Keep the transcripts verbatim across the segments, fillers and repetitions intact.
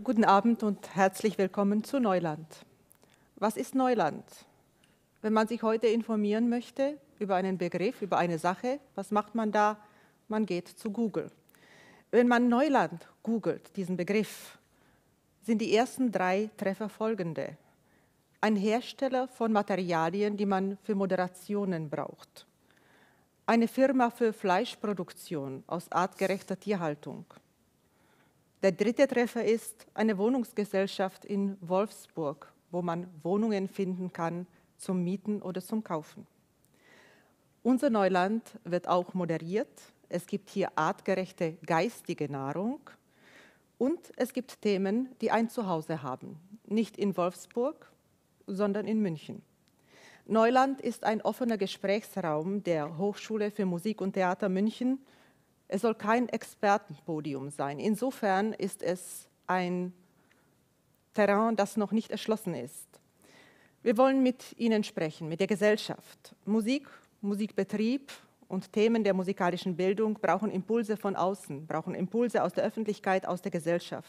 Guten Abend und herzlich willkommen zu Neuland. Was ist Neuland? Wenn man sich heute informieren möchte über einen Begriff, über eine Sache, was macht man da? Man geht zu Google. Wenn man Neuland googelt, diesen Begriff, sind die ersten drei Treffer folgende. Ein Hersteller von Materialien, die man für Moderationen braucht. Eine Firma für Fleischproduktion aus artgerechter Tierhaltung. Der dritte Treffer ist eine Wohnungsgesellschaft in Wolfsburg, wo man Wohnungen finden kann zum Mieten oder zum Kaufen. Unser Neuland wird auch moderiert. Es gibt hier artgerechte geistige Nahrung und es gibt Themen, die ein Zuhause haben. Nicht in Wolfsburg, sondern in München. Neuland ist ein offener Gesprächsraum der Hochschule für Musik und Theater München. Es soll kein Expertenpodium sein. Insofern ist es ein Terrain, das noch nicht erschlossen ist. Wir wollen mit Ihnen sprechen, mit der Gesellschaft. Musik, Musikbetrieb und Themen der musikalischen Bildung brauchen Impulse von außen, brauchen Impulse aus der Öffentlichkeit, aus der Gesellschaft.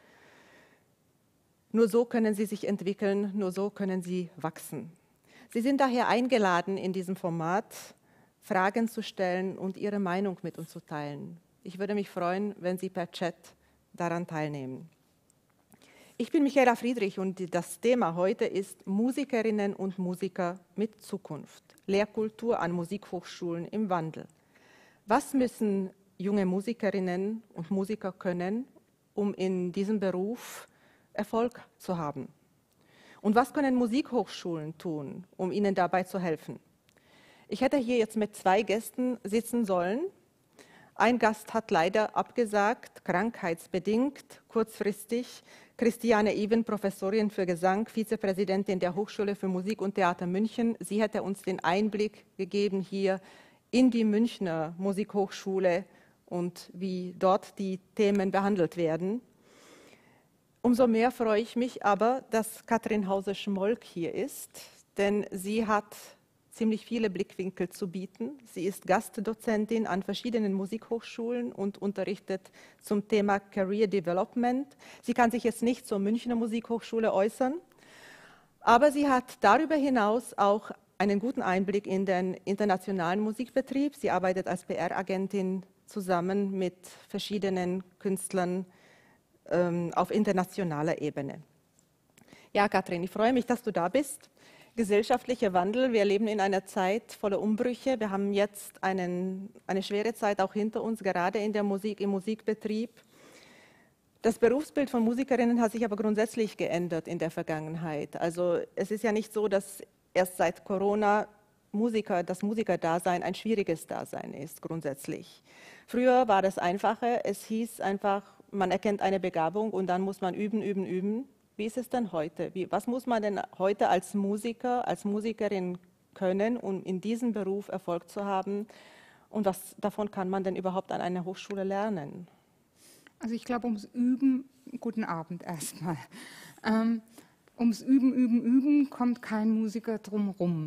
Nur so können sie sich entwickeln, nur so können sie wachsen. Sie sind daher eingeladen, in diesem Format Fragen zu stellen und Ihre Meinung mit uns zu teilen. Ich würde mich freuen, wenn Sie per Chat daran teilnehmen. Ich bin Michaela Friedrich und das Thema heute ist Musikerinnen und Musiker mit Zukunft. Lehrkultur an Musikhochschulen im Wandel. Was müssen junge Musikerinnen und Musiker können, um in diesem Beruf Erfolg zu haben? Und was können Musikhochschulen tun, um ihnen dabei zu helfen? Ich hätte hier jetzt mit zwei Gästen sitzen sollen. Ein Gast hat leider abgesagt, krankheitsbedingt, kurzfristig. Christiane Even, Professorin für Gesang, Vizepräsidentin der Hochschule für Musik und Theater München. Sie hätte uns den Einblick gegeben hier in die Münchner Musikhochschule und wie dort die Themen behandelt werden. Umso mehr freue ich mich aber, dass Katrin Hauser-Schmolk hier ist, denn sie hat ziemlich viele Blickwinkel zu bieten. Sie ist Gastdozentin an verschiedenen Musikhochschulen und unterrichtet zum Thema Career Development. Sie kann sich jetzt nicht zur Münchner Musikhochschule äußern, aber sie hat darüber hinaus auch einen guten Einblick in den internationalen Musikbetrieb. Sie arbeitet als P R-Agentin zusammen mit verschiedenen Künstlern ähm, auf internationaler Ebene. Ja, Katrin, ich freue mich, dass du da bist. Gesellschaftlicher Wandel. Wir leben in einer Zeit voller Umbrüche. Wir haben jetzt einen, eine schwere Zeit auch hinter uns, gerade in der Musik, im Musikbetrieb. Das Berufsbild von Musikerinnen hat sich aber grundsätzlich geändert in der Vergangenheit. Also es ist ja nicht so, dass erst seit Corona Musiker, das Musikerdasein ein schwieriges Dasein ist, grundsätzlich. Früher war das einfacher. Es hieß einfach, man erkennt eine Begabung und dann muss man üben, üben, üben. Wie ist es denn heute? Wie, was muss man denn heute als Musiker, als Musikerin können, um in diesem Beruf Erfolg zu haben? Und was davon kann man denn überhaupt an einer Hochschule lernen? Also ich glaube, ums Üben, guten Abend erstmal, ähm, ums Üben, Üben, Üben kommt kein Musiker drum rum.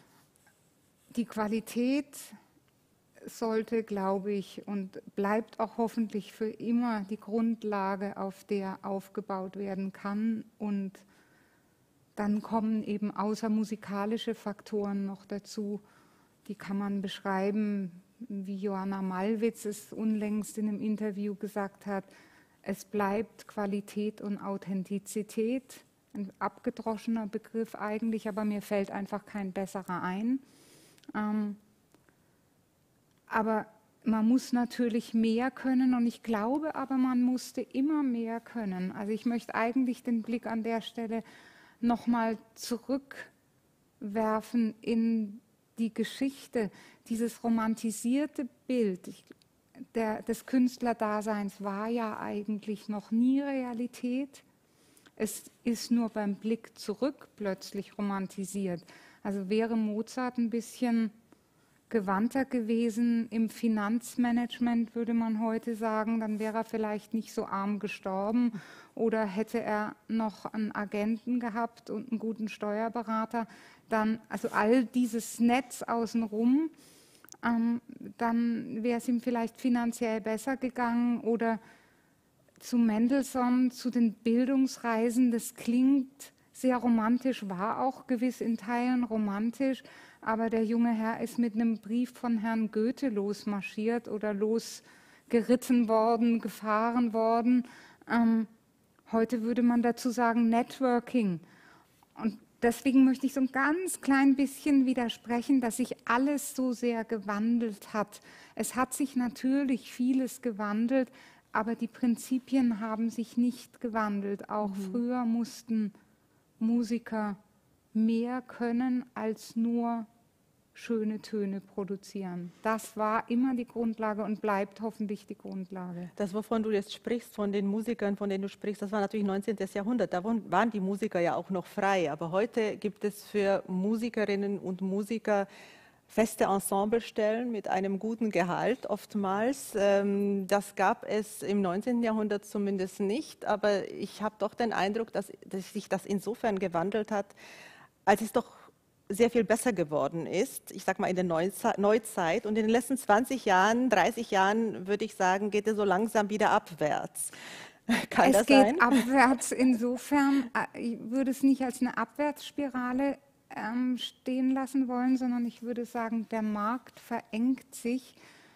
Die Qualität sollte, glaube ich, und bleibt auch hoffentlich für immer die Grundlage, auf der aufgebaut werden kann. Und dann kommen eben außer musikalische Faktoren noch dazu, die kann man beschreiben, wie Johanna Malwitz es unlängst in einem Interview gesagt hat, es bleibt Qualität und Authentizität, ein abgedroschener Begriff eigentlich, aber mir fällt einfach kein besserer ein. Ähm, Aber man muss natürlich mehr können und ich glaube aber, man musste immer mehr können. Also ich möchte eigentlich den Blick an der Stelle nochmal zurückwerfen in die Geschichte. Dieses romantisierte Bild der, des Künstlerdaseins war ja eigentlich noch nie Realität. Es ist nur beim Blick zurück plötzlich romantisiert. Also wäre Mozart ein bisschen gewandter gewesen im Finanzmanagement, würde man heute sagen, dann wäre er vielleicht nicht so arm gestorben oder hätte er noch einen Agenten gehabt und einen guten Steuerberater, dann, also all dieses Netz außenrum, ähm, dann wäre es ihm vielleicht finanziell besser gegangen oder zu Mendelssohn, zu den Bildungsreisen, das klingt sehr romantisch, war auch gewiss in Teilen romantisch, aber der junge Herr ist mit einem Brief von Herrn Goethe losmarschiert oder losgeritten worden, gefahren worden. Ähm, heute würde man dazu sagen Networking. Und deswegen möchte ich so ein ganz klein bisschen widersprechen, dass sich alles so sehr gewandelt hat. Es hat sich natürlich vieles gewandelt, aber die Prinzipien haben sich nicht gewandelt. Auch mhm. früher mussten Musiker mehr können als nur schöne Töne produzieren. Das war immer die Grundlage und bleibt hoffentlich die Grundlage. Das, wovon du jetzt sprichst, von den Musikern, von denen du sprichst, das war natürlich neunzehnten. Jahrhundert. Da waren die Musiker ja auch noch frei. Aber heute gibt es für Musikerinnen und Musiker feste Ensemblestellen mit einem guten Gehalt oftmals. Das gab es im neunzehnten. Jahrhundert zumindest nicht, aber ich habe doch den Eindruck, dass, dass sich das insofern gewandelt hat, als es doch sehr viel besser geworden ist, ich sage mal in der Neuzeit. Und in den letzten zwanzig Jahren, dreißig Jahren, würde ich sagen, geht es so langsam wieder abwärts. Kann es das geht sein? abwärts insofern, ich würde es nicht als eine Abwärtsspirale Ähm, stehen lassen wollen, sondern ich würde sagen, der Markt verengt sich,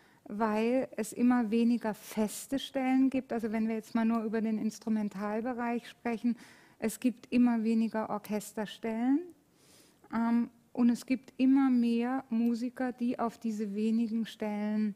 weil es immer weniger feste Stellen gibt. Also wenn wir jetzt mal nur über den Instrumentalbereich sprechen, es gibt immer weniger Orchesterstellen ähm, und es gibt immer mehr Musiker, die auf diese wenigen Stellen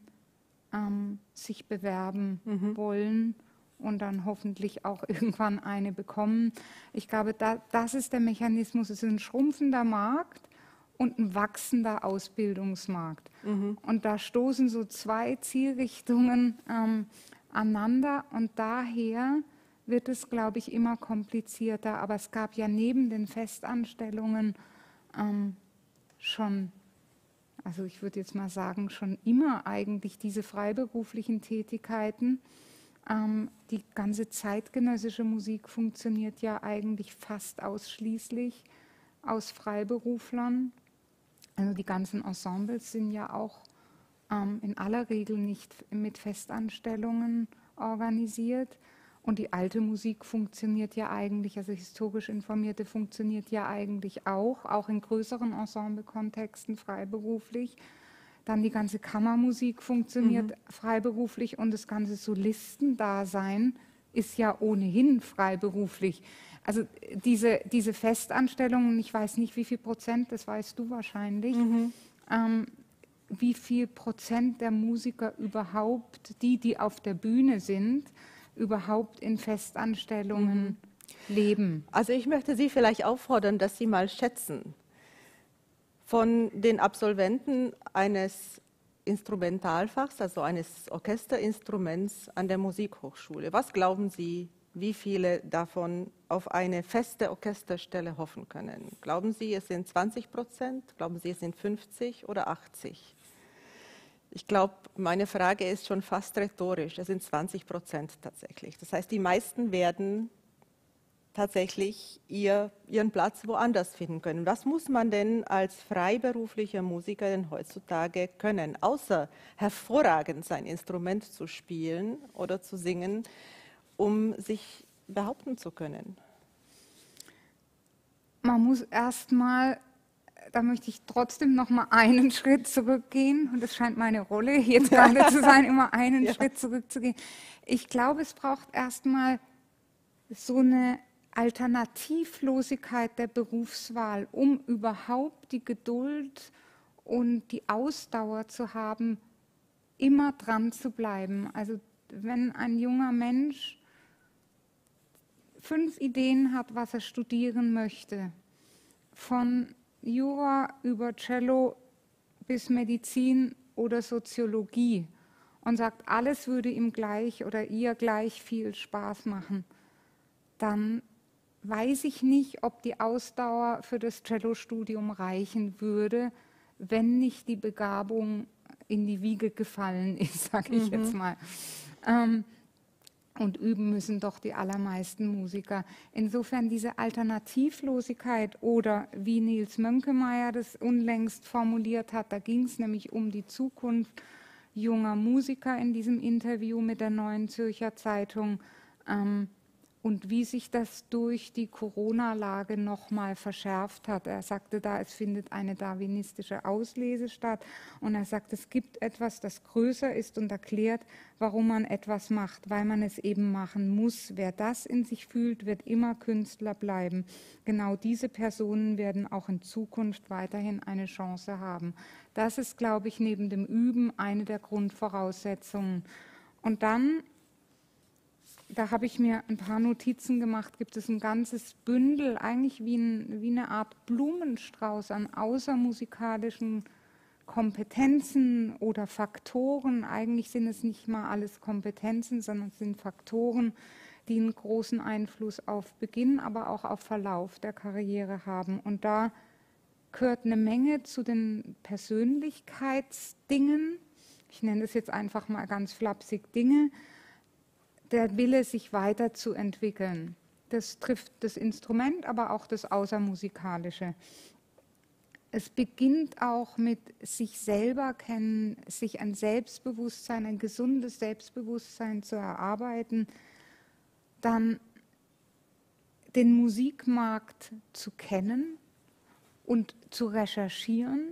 ähm, sich bewerben mhm. wollen und dann hoffentlich auch irgendwann eine bekommen. Ich glaube, da, das ist der Mechanismus. Es ist ein schrumpfender Markt und ein wachsender Ausbildungsmarkt. Mhm. Und da stoßen so zwei Zielrichtungen ähm, aneinander und daher wird es, glaube ich, immer komplizierter. Aber es gab ja neben den Festanstellungen ähm, schon, also ich würde jetzt mal sagen, schon immer eigentlich diese freiberuflichen Tätigkeiten. Ähm, die ganze zeitgenössische Musik funktioniert ja eigentlich fast ausschließlich aus Freiberuflern. Also die ganzen Ensembles sind ja auch ähm, in aller Regel nicht mit Festanstellungen organisiert. Und die alte Musik funktioniert ja eigentlich, also historisch informierte funktioniert ja eigentlich auch, auch in größeren Ensemble-Kontexten freiberuflich. Dann die ganze Kammermusik funktioniert mhm. freiberuflich und das ganze Solistendasein ist ja ohnehin freiberuflich. Also diese, diese Festanstellungen, ich weiß nicht, wie viel Prozent, das weißt du wahrscheinlich, mhm. ähm, wie viel Prozent der Musiker überhaupt, die, die auf der Bühne sind, überhaupt in Festanstellungen mhm. leben. Also ich möchte Sie vielleicht auffordern, dass Sie mal schätzen. Von den Absolventen eines Instrumentalfachs, also eines Orchesterinstruments an der Musikhochschule, was glauben Sie, wie viele davon auf eine feste Orchesterstelle hoffen können? Glauben Sie, es sind zwanzig Prozent? Glauben Sie, es sind fünfzig oder achtzig? Ich glaube, meine Frage ist schon fast rhetorisch. Es sind zwanzig Prozent tatsächlich. Das heißt, die meisten werden tatsächlich ihr, ihren Platz woanders finden können. Was muss man denn als freiberuflicher Musiker denn heutzutage können, außer hervorragend sein Instrument zu spielen oder zu singen, um sich behaupten zu können? Man muss erstmal, da möchte ich trotzdem noch mal einen Schritt zurückgehen, und das scheint meine Rolle jetzt gerade zu sein, immer einen ja. Schritt zurückzugehen. Ich glaube, es braucht erstmal so eine Alternativlosigkeit der Berufswahl, um überhaupt die Geduld und die Ausdauer zu haben, immer dran zu bleiben. Also wenn ein junger Mensch fünf Ideen hat, was er studieren möchte, von Jura über Cello bis Medizin oder Soziologie, und sagt, alles würde ihm gleich oder ihr gleich viel Spaß machen, dann weiß ich nicht, ob die Ausdauer für das Cellostudium reichen würde, wenn nicht die Begabung in die Wiege gefallen ist, sage ich mhm. jetzt mal. Ähm, und üben müssen doch die allermeisten Musiker. Insofern diese Alternativlosigkeit oder wie Nils Mönkemeyer das unlängst formuliert hat, da ging es nämlich um die Zukunft junger Musiker in diesem Interview mit der Neuen Zürcher Zeitung, Ähm, und wie sich das durch die Corona-Lage nochmal verschärft hat. Er sagte da, es findet eine darwinistische Auslese statt. Und er sagt, es gibt etwas, das größer ist und erklärt, warum man etwas macht, weil man es eben machen muss. Wer das in sich fühlt, wird immer Künstler bleiben. Genau diese Personen werden auch in Zukunft weiterhin eine Chance haben. Das ist, glaube ich, neben dem Üben eine der Grundvoraussetzungen. Und dann, da habe ich mir ein paar Notizen gemacht, gibt es ein ganzes Bündel, eigentlich wie, ein, wie eine Art Blumenstrauß an außermusikalischen Kompetenzen oder Faktoren. Eigentlich sind es nicht mal alles Kompetenzen, sondern es sind Faktoren, die einen großen Einfluss auf Beginn, aber auch auf Verlauf der Karriere haben. Und da gehört eine Menge zu den Persönlichkeitsdingen. Ich nenne das jetzt einfach mal ganz flapsig Dinge. Der Wille, sich weiterzuentwickeln. Das trifft das Instrument, aber auch das Außermusikalische. Es beginnt auch mit sich selber kennen, sich ein Selbstbewusstsein, ein gesundes Selbstbewusstsein zu erarbeiten, dann den Musikmarkt zu kennen und zu recherchieren,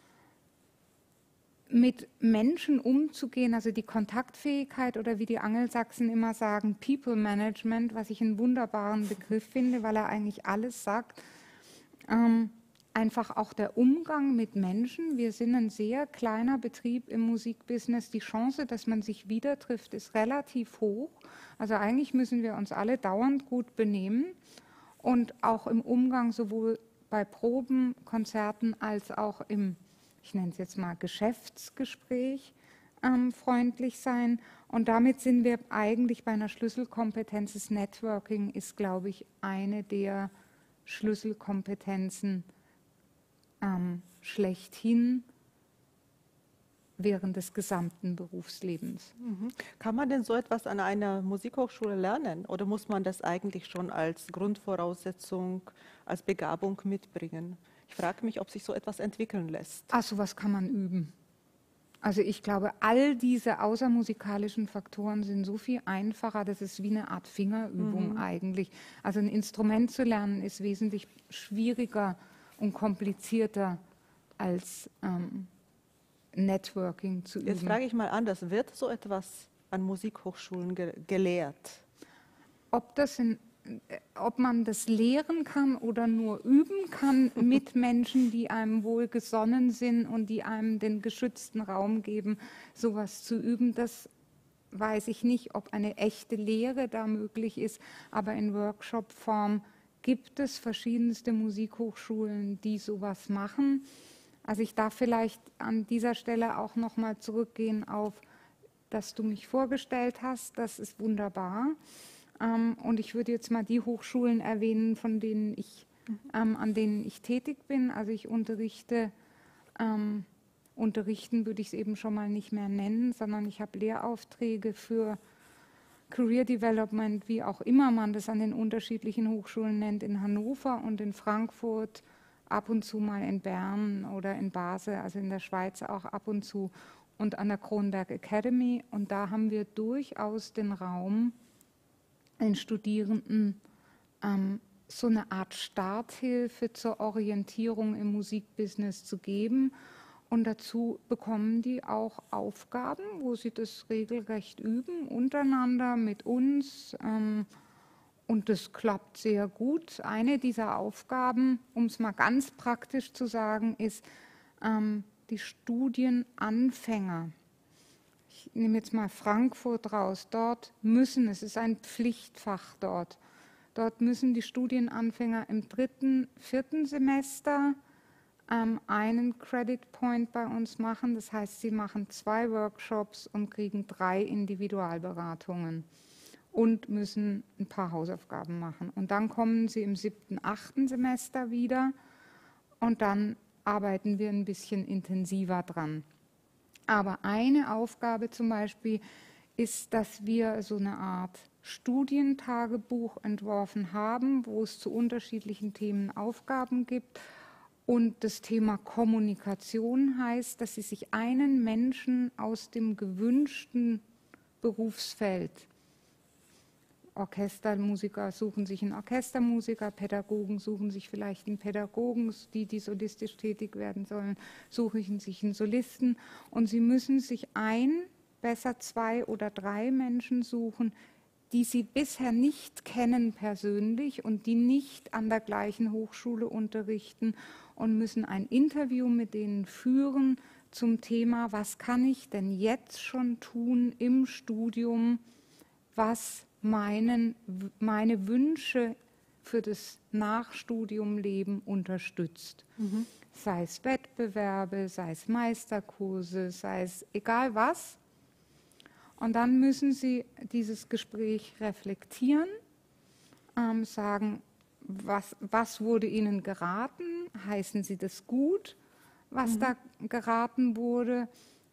mit Menschen umzugehen, also die Kontaktfähigkeit oder wie die Angelsachsen immer sagen, People Management, was ich einen wunderbaren Begriff finde, weil er eigentlich alles sagt. Ähm, einfach auch der Umgang mit Menschen. Wir sind ein sehr kleiner Betrieb im Musikbusiness. Die Chance, dass man sich wieder trifft, ist relativ hoch. Also eigentlich müssen wir uns alle dauernd gut benehmen und auch im Umgang sowohl bei Proben, Konzerten als auch im, ich nenne es jetzt mal Geschäftsgespräch, ähm, freundlich sein. Und damit sind wir eigentlich bei einer Schlüsselkompetenz. Das Networking ist, glaube ich, eine der Schlüsselkompetenzen ähm, schlechthin während des gesamten Berufslebens. Mhm. Kann man denn so etwas an einer Musikhochschule lernen oder muss man das eigentlich schon als Grundvoraussetzung, als Begabung mitbringen? Ich frage mich, ob sich so etwas entwickeln lässt. Ach, sowas kann man üben. Also ich glaube, all diese außermusikalischen Faktoren sind so viel einfacher, das ist wie eine Art Fingerübung mhm. eigentlich. Also ein Instrument zu lernen ist wesentlich schwieriger und komplizierter als ähm, Networking zu üben. Jetzt frage ich mal anders, wird so etwas an Musikhochschulen ge gelehrt? Ob das in Ob man das lehren kann oder nur üben kann mit Menschen, die einem wohlgesonnen sind und die einem den geschützten Raum geben, sowas zu üben, das weiß ich nicht, ob eine echte Lehre da möglich ist, aber in Workshop-Form gibt es verschiedenste Musikhochschulen, die sowas machen. Also ich darf vielleicht an dieser Stelle auch noch mal zurückgehen auf, dass du mich vorgestellt hast, das ist wunderbar. Ähm, und ich würde jetzt mal die Hochschulen erwähnen, von denen ich, ähm, an denen ich tätig bin. Also ich unterrichte, ähm, unterrichten würde ich es eben schon mal nicht mehr nennen, sondern ich habe Lehraufträge für Career Development, wie auch immer man das an den unterschiedlichen Hochschulen nennt, in Hannover und in Frankfurt, ab und zu mal in Bern oder in Basel, also in der Schweiz auch ab und zu, und an der Kronberg Academy. Und da haben wir durchaus den Raum, den Studierenden ähm, so eine Art Starthilfe zur Orientierung im Musikbusiness zu geben. Und dazu bekommen die auch Aufgaben, wo sie das regelrecht üben, untereinander, mit uns. Ähm, und das klappt sehr gut. Eine dieser Aufgaben, um es mal ganz praktisch zu sagen, ist ähm, die Studienanfänger. Ich nehme jetzt mal Frankfurt raus. Dort müssen, es ist ein Pflichtfach dort, dort müssen die Studienanfänger im dritten, vierten Semester ähm, einen Credit Point bei uns machen. Das heißt, sie machen zwei Workshops und kriegen drei Individualberatungen und müssen ein paar Hausaufgaben machen. Und dann kommen sie im siebten, achten Semester wieder und dann arbeiten wir ein bisschen intensiver dran. Aber eine Aufgabe zum Beispiel ist, dass wir so eine Art Studientagebuch entworfen haben, wo es zu unterschiedlichen Themen Aufgaben gibt. Und das Thema Kommunikation heißt, dass sie sich einen Menschen aus dem gewünschten Berufsfeld Orchestermusiker suchen sich einen Orchestermusiker, Pädagogen suchen sich vielleicht einen Pädagogen, die, die solistisch tätig werden sollen, suchen sich einen Solisten. Und sie müssen sich ein, besser zwei oder drei Menschen suchen, die sie bisher nicht kennen persönlich und die nicht an der gleichen Hochschule unterrichten, und müssen ein Interview mit denen führen zum Thema, was kann ich denn jetzt schon tun im Studium, was meinen, meine Wünsche für das Nachstudiumleben unterstützt. Mhm. Sei es Wettbewerbe, sei es Meisterkurse, sei es egal was. Und dann müssen Sie dieses Gespräch reflektieren, ähm, sagen, was, was wurde Ihnen geraten, heißen Sie das gut, was mhm. da geraten wurde,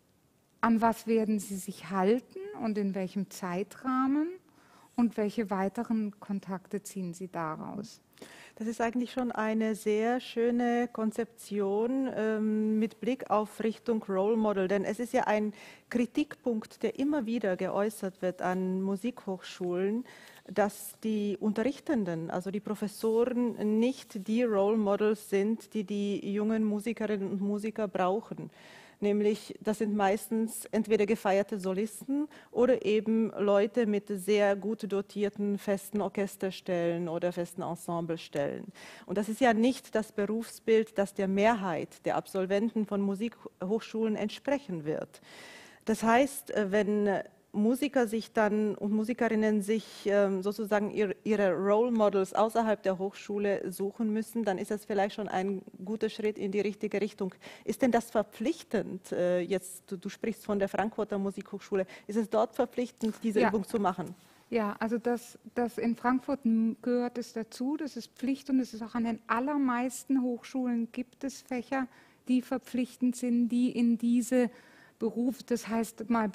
an was werden Sie sich halten und in welchem Zeitrahmen und welche weiteren Kontakte ziehen Sie daraus? Das ist eigentlich schon eine sehr schöne Konzeption ähm, mit Blick auf Richtung Role Model, denn es ist ja ein Kritikpunkt, der immer wieder geäußert wird an Musikhochschulen, dass die Unterrichtenden, also die Professoren, nicht die Role Models sind, die die jungen Musikerinnen und Musiker brauchen. Nämlich, das sind meistens entweder gefeierte Solisten oder eben Leute mit sehr gut dotierten festen Orchesterstellen oder festen Ensemblestellen. Und das ist ja nicht das Berufsbild, das der Mehrheit der Absolventen von Musikhochschulen entsprechen wird. Das heißt, wenn Musiker sich dann und Musikerinnen sich ähm, sozusagen ihre, ihre Role Models außerhalb der Hochschule suchen müssen, dann ist das vielleicht schon ein guter Schritt in die richtige Richtung. Ist denn das verpflichtend? Äh, jetzt, du, du sprichst von der Frankfurter Musikhochschule. Ist es dort verpflichtend, diese ja. Übung zu machen? Ja, also das, das in Frankfurt gehört es dazu, das ist Pflicht, und es ist auch an den allermeisten Hochschulen gibt es Fächer, die verpflichtend sind, die in diese Beruf, das heißt mal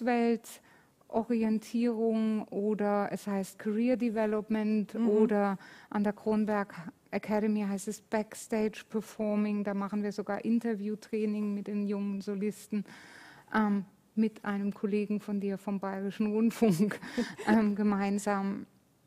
Berufsweltorientierung oder es heißt Career Development mhm. oder an der Kronberg Academy heißt es Backstage Performing, da machen wir sogar Interviewtraining mit den jungen Solisten, ähm, mit einem Kollegen von dir vom Bayerischen Rundfunk ähm, gemeinsam.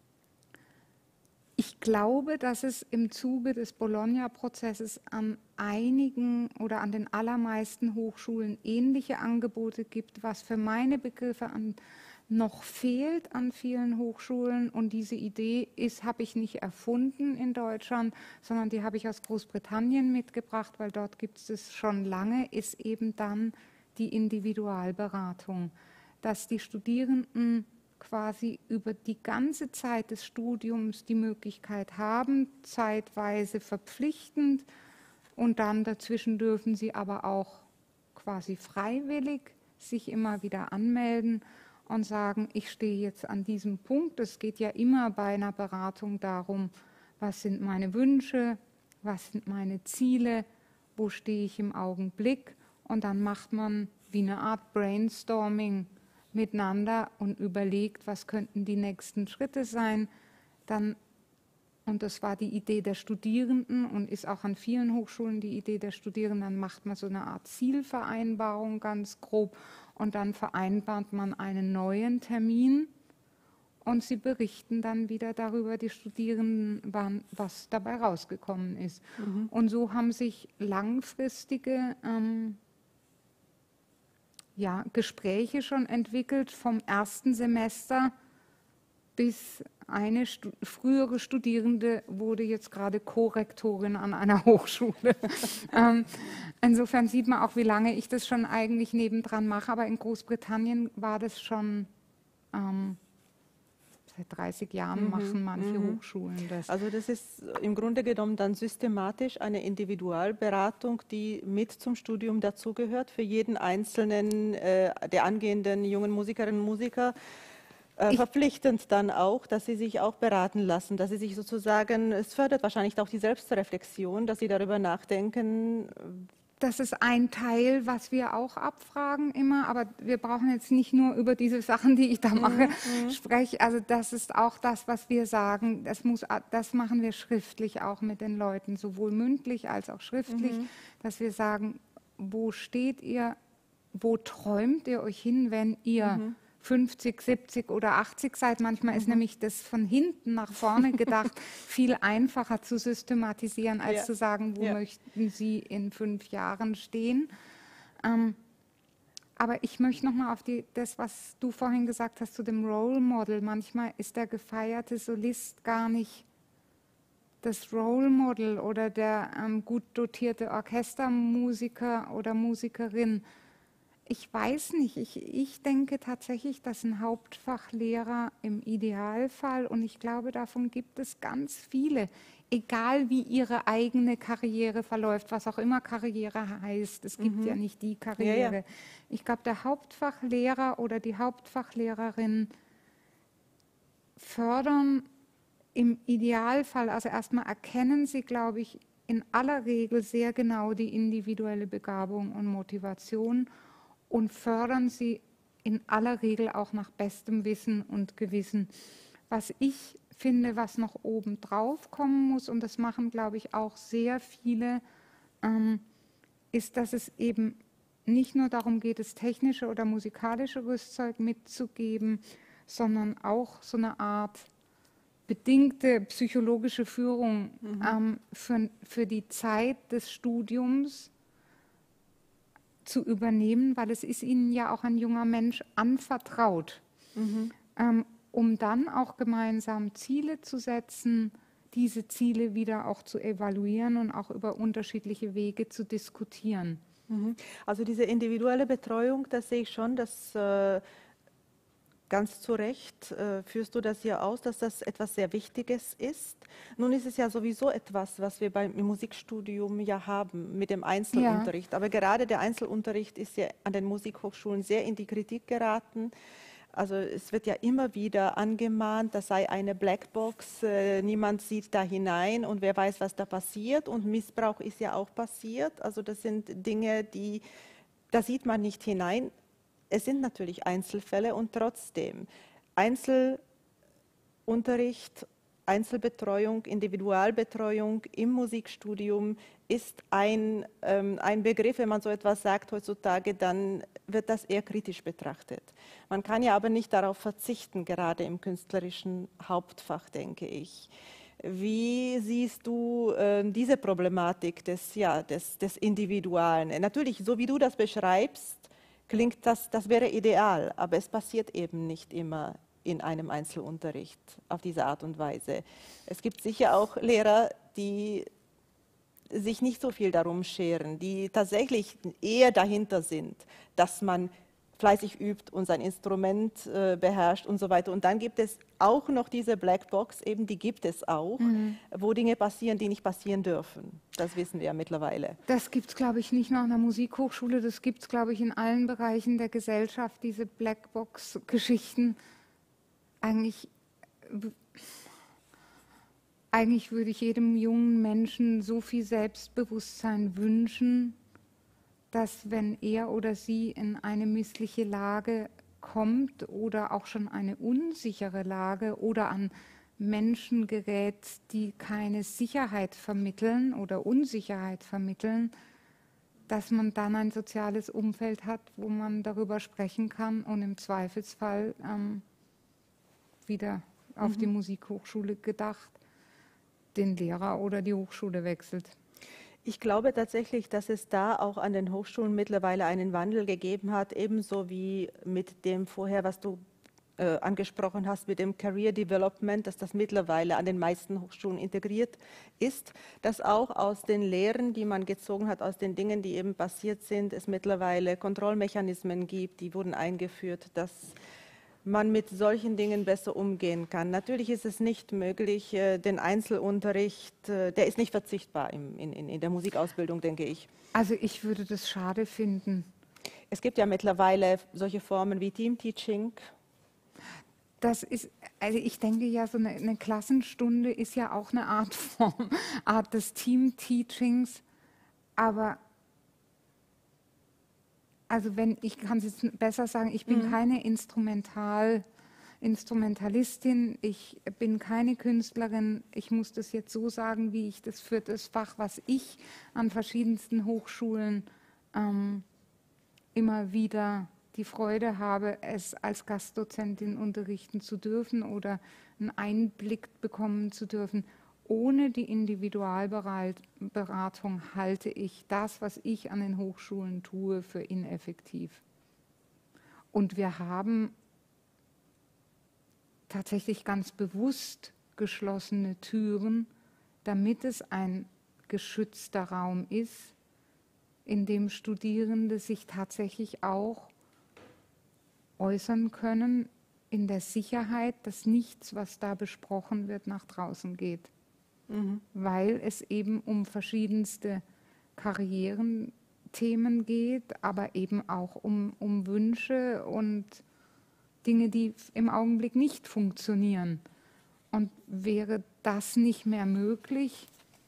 Ich glaube, dass es im Zuge des Bologna-Prozesses an einigen oder an den allermeisten Hochschulen ähnliche Angebote gibt, was für meine Begriffe an, noch fehlt an vielen Hochschulen. Und diese Idee ist, habe ich nicht erfunden in Deutschland, sondern die habe ich aus Großbritannien mitgebracht, weil dort gibt es es schon lange, ist eben dann die Individualberatung, dass die Studierenden quasi über die ganze Zeit des Studiums die Möglichkeit haben, zeitweise verpflichtend, und dann dazwischen dürfen sie aber auch quasi freiwillig sich immer wieder anmelden und sagen, ich stehe jetzt an diesem Punkt. Es geht ja immer bei einer Beratung darum, was sind meine Wünsche, was sind meine Ziele, wo stehe ich im Augenblick, und dann macht man wie eine Art Brainstorming miteinander und überlegt, was könnten die nächsten Schritte sein. Dann, und das war die Idee der Studierenden und ist auch an vielen Hochschulen die Idee der Studierenden, dann macht man so eine Art Zielvereinbarung ganz grob und dann vereinbart man einen neuen Termin und sie berichten dann wieder darüber, die Studierenden, wann, was dabei rausgekommen ist. Mhm. Und so haben sich langfristige ähm, ja, Gespräche schon entwickelt, vom ersten Semester bis eine Stu- frühere Studierende wurde jetzt gerade Co-Rektorin an einer Hochschule. ähm, insofern sieht man auch, wie lange ich das schon eigentlich nebendran mache, aber in Großbritannien war das schon ähm, seit dreißig Jahren, mhm, machen manche mhm. Hochschulen das. Also das ist im Grunde genommen dann systematisch eine Individualberatung, die mit zum Studium dazugehört, für jeden einzelnen äh, der angehenden jungen Musikerinnen und Musiker, äh, verpflichtend dann auch, dass sie sich auch beraten lassen, dass sie sich sozusagen, es fördert wahrscheinlich auch die Selbstreflexion, dass sie darüber nachdenken. Das ist ein Teil, was wir auch abfragen immer, aber wir brauchen jetzt nicht nur über diese Sachen, die ich da mache, mhm. sprechen. Also das ist auch das, was wir sagen. Das, muss, das machen wir schriftlich auch mit den Leuten, sowohl mündlich als auch schriftlich, mhm. dass wir sagen, wo steht ihr, wo träumt ihr euch hin, wenn ihr mhm. fünfzig, siebzig oder achtzig seid. Manchmal ist nämlich das von hinten nach vorne gedacht viel einfacher zu systematisieren, als Ja. zu sagen, wo Ja. möchten Sie in fünf Jahren stehen. Ähm, aber ich möchte nochmal auf die, das, was du vorhin gesagt hast zu dem Role Model. Manchmal ist der gefeierte Solist gar nicht das Role Model oder der ähm, gut dotierte Orchestermusiker oder Musikerin. Ich weiß nicht, ich, ich denke tatsächlich, dass ein Hauptfachlehrer im Idealfall, und ich glaube, davon gibt es ganz viele, egal wie ihre eigene Karriere verläuft, was auch immer Karriere heißt, es gibt Mhm. ja nicht die Ja, Karriere. ja. Ich glaube, der Hauptfachlehrer oder die Hauptfachlehrerin fördern im Idealfall, also erstmal erkennen sie, glaube ich, in aller Regel sehr genau die individuelle Begabung und Motivation und fördern sie in aller Regel auch nach bestem Wissen und Gewissen. Was ich finde, was noch oben drauf kommen muss, und das machen, glaube ich, auch sehr viele, ähm, ist, dass es eben nicht nur darum geht, das technische oder musikalische Rüstzeug mitzugeben, sondern auch so eine Art bedingte psychologische Führung Mhm. ähm, für, für die Zeit des Studiums zu übernehmen, weil es ist ihnen ja auch ein junger Mensch anvertraut, Mhm. ähm, um dann auch gemeinsam Ziele zu setzen, diese Ziele wieder auch zu evaluieren und auch über unterschiedliche Wege zu diskutieren. Mhm. Also diese individuelle Betreuung, das sehe ich schon, dass äh, ganz zu Recht äh, führst du das hier aus, dass das etwas sehr Wichtiges ist. Nun ist es ja sowieso etwas, was wir beim im Musikstudium ja haben mit dem Einzelunterricht. Aber gerade der Einzelunterricht ist ja an den Musikhochschulen sehr in die Kritik geraten. Also es wird ja immer wieder angemahnt, das sei eine Blackbox, äh, niemand sieht da hinein und wer weiß, was da passiert. Und Missbrauch ist ja auch passiert. Also das sind Dinge, die, da sieht man nicht hinein. Es sind natürlich Einzelfälle und trotzdem Einzelunterricht, Einzelbetreuung, Individualbetreuung im Musikstudium ist ein, ähm, ein Begriff, wenn man so etwas sagt heutzutage, dann wird das eher kritisch betrachtet. Man kann ja aber nicht darauf verzichten, gerade im künstlerischen Hauptfach, denke ich. Wie siehst du äh, diese Problematik des, ja, des, des Individualen? Natürlich, so wie du das beschreibst, klingt das, das wäre ideal, aber es passiert eben nicht immer in einem Einzelunterricht auf diese Art und Weise. Es gibt sicher auch Lehrer, die sich nicht so viel darum scheren, die tatsächlich eher dahinter sind, dass man fleißig übt und sein Instrument äh, beherrscht und so weiter. Und dann gibt es auch noch diese Blackbox, eben die gibt es auch, Mhm. wo Dinge passieren, die nicht passieren dürfen. Das wissen wir ja mittlerweile. Das gibt es, glaube ich, nicht nur an der Musikhochschule, das gibt es, glaube ich, in allen Bereichen der Gesellschaft, diese Blackbox-Geschichten. Eigentlich, eigentlich würde ich jedem jungen Menschen so viel Selbstbewusstsein wünschen, dass wenn er oder sie in eine missliche Lage kommt oder auch schon eine unsichere Lage oder an Menschen gerät, die keine Sicherheit vermitteln oder Unsicherheit vermitteln, dass man dann ein soziales Umfeld hat, wo man darüber sprechen kann und im Zweifelsfall ähm, wieder auf Mhm. die Musikhochschule gedacht, den Lehrer oder die Hochschule wechselt. Ich glaube tatsächlich, dass es da auch an den Hochschulen mittlerweile einen Wandel gegeben hat, ebenso wie mit dem vorher, was du äh, angesprochen hast, mit dem Career Development, dass das mittlerweile an den meisten Hochschulen integriert ist, dass auch aus den Lehren, die man gezogen hat, aus den Dingen, die eben passiert sind, es mittlerweile Kontrollmechanismen gibt, die wurden eingeführt, dass man mit solchen Dingen besser umgehen kann. Natürlich ist es nicht möglich, den Einzelunterricht, der ist nicht verzichtbar in, in, in der Musikausbildung, denke ich. Also ich würde das schade finden. Es gibt ja mittlerweile solche Formen wie Teamteaching. Das ist, also ich denke ja, so eine, eine Klassenstunde ist ja auch eine Art Form, Art des Teamteachings, aber also wenn, ich kann es jetzt besser sagen, ich bin Mhm. keine Instrumental, Instrumentalistin, ich bin keine Künstlerin, ich muss das jetzt so sagen, wie ich das für das Fach, was ich an verschiedensten Hochschulen ähm, immer wieder die Freude habe, es als Gastdozentin unterrichten zu dürfen oder einen Einblick bekommen zu dürfen. Ohne die Individualberatung halte ich das, was ich an den Hochschulen tue, für ineffektiv. Und wir haben tatsächlich ganz bewusst geschlossene Türen, damit es ein geschützter Raum ist, in dem Studierende sich tatsächlich auch äußern können, in der Sicherheit, dass nichts, was da besprochen wird, nach draußen geht. Mhm. Weil es eben um verschiedenste Karrierenthemen geht, aber eben auch um, um Wünsche und Dinge, die im Augenblick nicht funktionieren. Und wäre das nicht mehr möglich?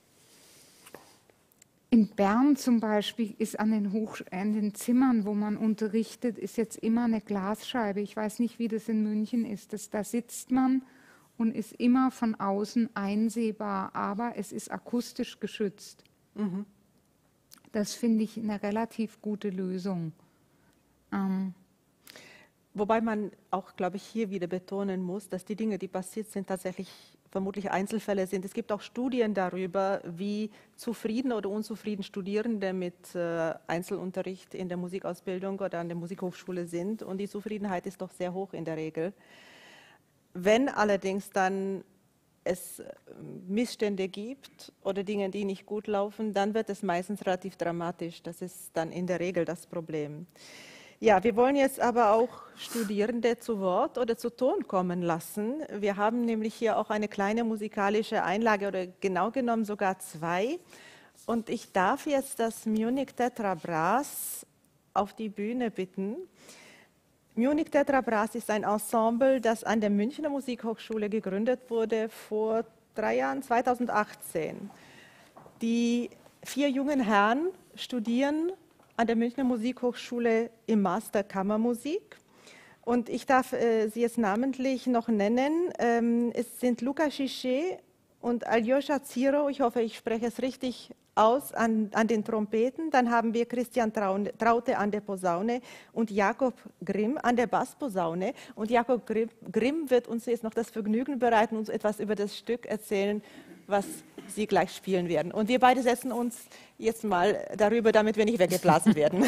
In Bern zum Beispiel ist an den, Hoch an den Zimmern, wo man unterrichtet, ist jetzt immer eine Glasscheibe. Ich weiß nicht, wie das in München ist. Das, da sitzt man und ist immer von außen einsehbar, aber es ist akustisch geschützt. Mhm. Das finde ich eine relativ gute Lösung. Ähm, Wobei man auch, glaube ich, hier wieder betonen muss, dass die Dinge, die passiert sind, tatsächlich vermutlich Einzelfälle sind. Es gibt auch Studien darüber, wie zufrieden oder unzufrieden Studierende mit äh, Einzelunterricht in der Musikausbildung oder an der Musikhochschule sind. Und die Zufriedenheit ist doch sehr hoch in der Regel. Wenn allerdings dann es Missstände gibt oder Dinge, die nicht gut laufen, dann wird es meistens relativ dramatisch. Das ist dann in der Regel das Problem. Ja, wir wollen jetzt aber auch Studierende zu Wort oder zu Ton kommen lassen. Wir haben nämlich hier auch eine kleine musikalische Einlage oder genau genommen sogar zwei. Und ich darf jetzt das Munich Tetra Brass auf die Bühne bitten. Munich Tetra Brass ist ein Ensemble, das an der Münchner Musikhochschule gegründet wurde vor drei Jahren, zweitausendachtzehn. Die vier jungen Herren studieren an der Münchner Musikhochschule im Master Kammermusik. Und ich darf äh, sie jetzt namentlich noch nennen. Ähm, es sind Luca Schichet und Aljoscha Ziro, ich hoffe, ich spreche es richtig aus, an, an den Trompeten. Dann haben wir Christian Traute an der Posaune und Jakob Grimm an der Bassposaune. Und Jakob Grimm, Grimm wird uns jetzt noch das Vergnügen bereiten, uns etwas über das Stück erzählen, was Sie gleich spielen werden. Und wir beide setzen uns jetzt mal darüber, damit wir nicht weggeblasen werden.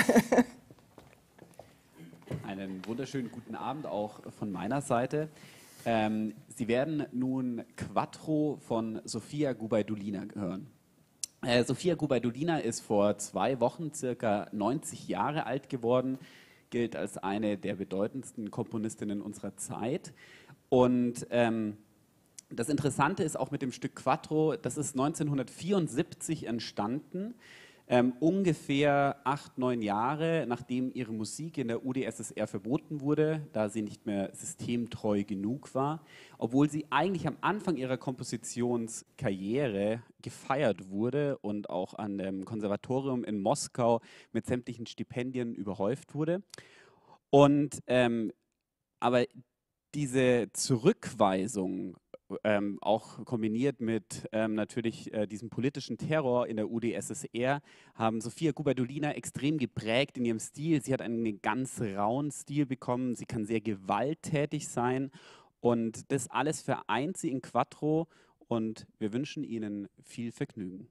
Einen wunderschönen guten Abend auch von meiner Seite. Ähm, Sie werden nun Quattro von Sofia Gubaidulina hören. Äh, Sofia Gubaidulina ist vor zwei Wochen circa neunzig Jahre alt geworden, gilt als eine der bedeutendsten Komponistinnen unserer Zeit. Und ähm, das Interessante ist auch mit dem Stück Quattro, das ist neunzehnhundertvierundsiebzig entstanden, ähm, ungefähr acht, neun Jahre, nachdem ihre Musik in der U d S S R verboten wurde, da sie nicht mehr systemtreu genug war, obwohl sie eigentlich am Anfang ihrer Kompositionskarriere gefeiert wurde und auch an dem Konservatorium in Moskau mit sämtlichen Stipendien überhäuft wurde. Und, ähm, aber diese Zurückweisung, Ähm, auch kombiniert mit ähm, natürlich äh, diesem politischen Terror in der U d S S R, haben Sofia Gubaidulina extrem geprägt in ihrem Stil. Sie hat einen ganz rauen Stil bekommen, sie kann sehr gewalttätig sein und das alles vereint sie in Quattro und wir wünschen Ihnen viel Vergnügen.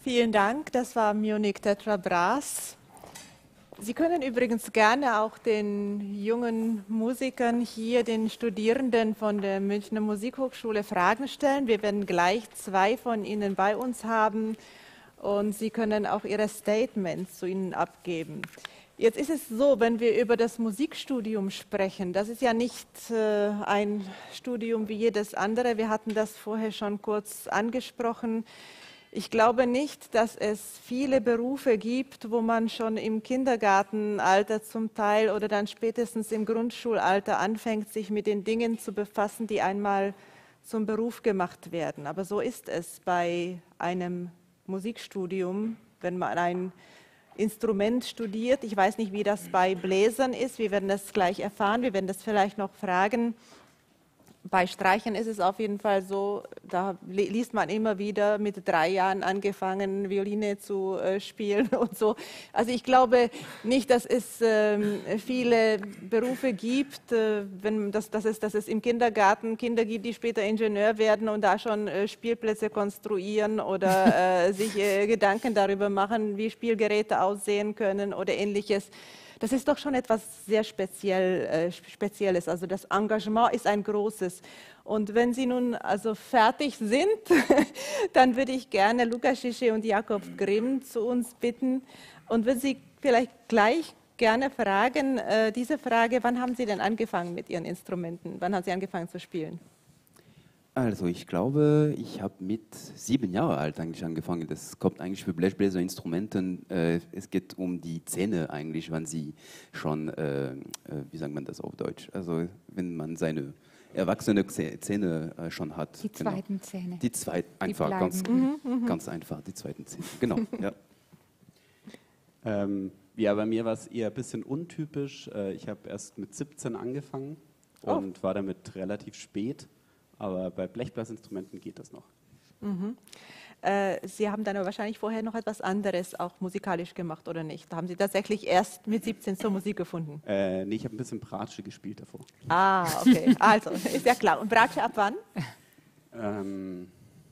Vielen Dank, das war Munich Tetra Brass. Sie können übrigens gerne auch den jungen Musikern hier, den Studierenden von der Münchner Musikhochschule Fragen stellen. Wir werden gleich zwei von ihnen bei uns haben und Sie können auch Ihre Statements zu ihnen abgeben. Jetzt ist es so, wenn wir über das Musikstudium sprechen, das ist ja nicht äh, ein Studium wie jedes andere. Wir hatten das vorher schon kurz angesprochen. Ich glaube nicht, dass es viele Berufe gibt, wo man schon im Kindergartenalter zum Teil oder dann spätestens im Grundschulalter anfängt, sich mit den Dingen zu befassen, die einmal zum Beruf gemacht werden. Aber so ist es bei einem Musikstudium, wenn man ein Instrument studiert. Ich weiß nicht, wie das bei Bläsern ist. Wir werden das gleich erfahren. Wir werden das vielleicht noch fragen. Bei Streichern ist es auf jeden Fall so, da liest man immer wieder mit drei Jahren angefangen, Violine zu äh, spielen und so. Also ich glaube nicht, dass es ähm, viele Berufe gibt, äh, wenn das, dass, es, dass es im Kindergarten Kinder gibt, die später Ingenieur werden und da schon äh, Spielplätze konstruieren oder äh, sich äh, Gedanken darüber machen, wie Spielgeräte aussehen können oder Ähnliches. Das ist doch schon etwas sehr speziell, äh, Spezielles. Also das Engagement ist ein großes. Und wenn Sie nun also fertig sind, dann würde ich gerne Lukas Schissche und Jakob Grimm zu uns bitten und würde Sie vielleicht gleich gerne fragen, äh, diese Frage, wann haben Sie denn angefangen mit Ihren Instrumenten? Wann haben Sie angefangen zu spielen? Also ich glaube, ich habe mit sieben Jahren alt eigentlich angefangen. Das kommt eigentlich für Blechbläserinstrumenten. Äh, es geht um die Zähne eigentlich, wann sie schon, äh, wie sagt man das auf Deutsch? Also wenn man seine erwachsene Zähne äh, schon hat. Die genau. zweiten Zähne. Die zweiten, einfach, die ganz, mhm. ganz einfach, die zweiten Zähne. Genau, ja. Ähm, ja, bei mir war es eher ein bisschen untypisch. Äh, ich habe erst mit siebzehn angefangen und oh. war damit relativ spät. Aber bei Blechblasinstrumenten geht das noch. Mhm. Äh, Sie haben dann aber wahrscheinlich vorher noch etwas anderes auch musikalisch gemacht, oder nicht? Da haben Sie tatsächlich erst mit siebzehn zur Musik gefunden? Äh, nee, ich habe ein bisschen Bratsche gespielt davor. Ah, okay. Also, ist ja klar. Und Bratsche ab wann? Ähm,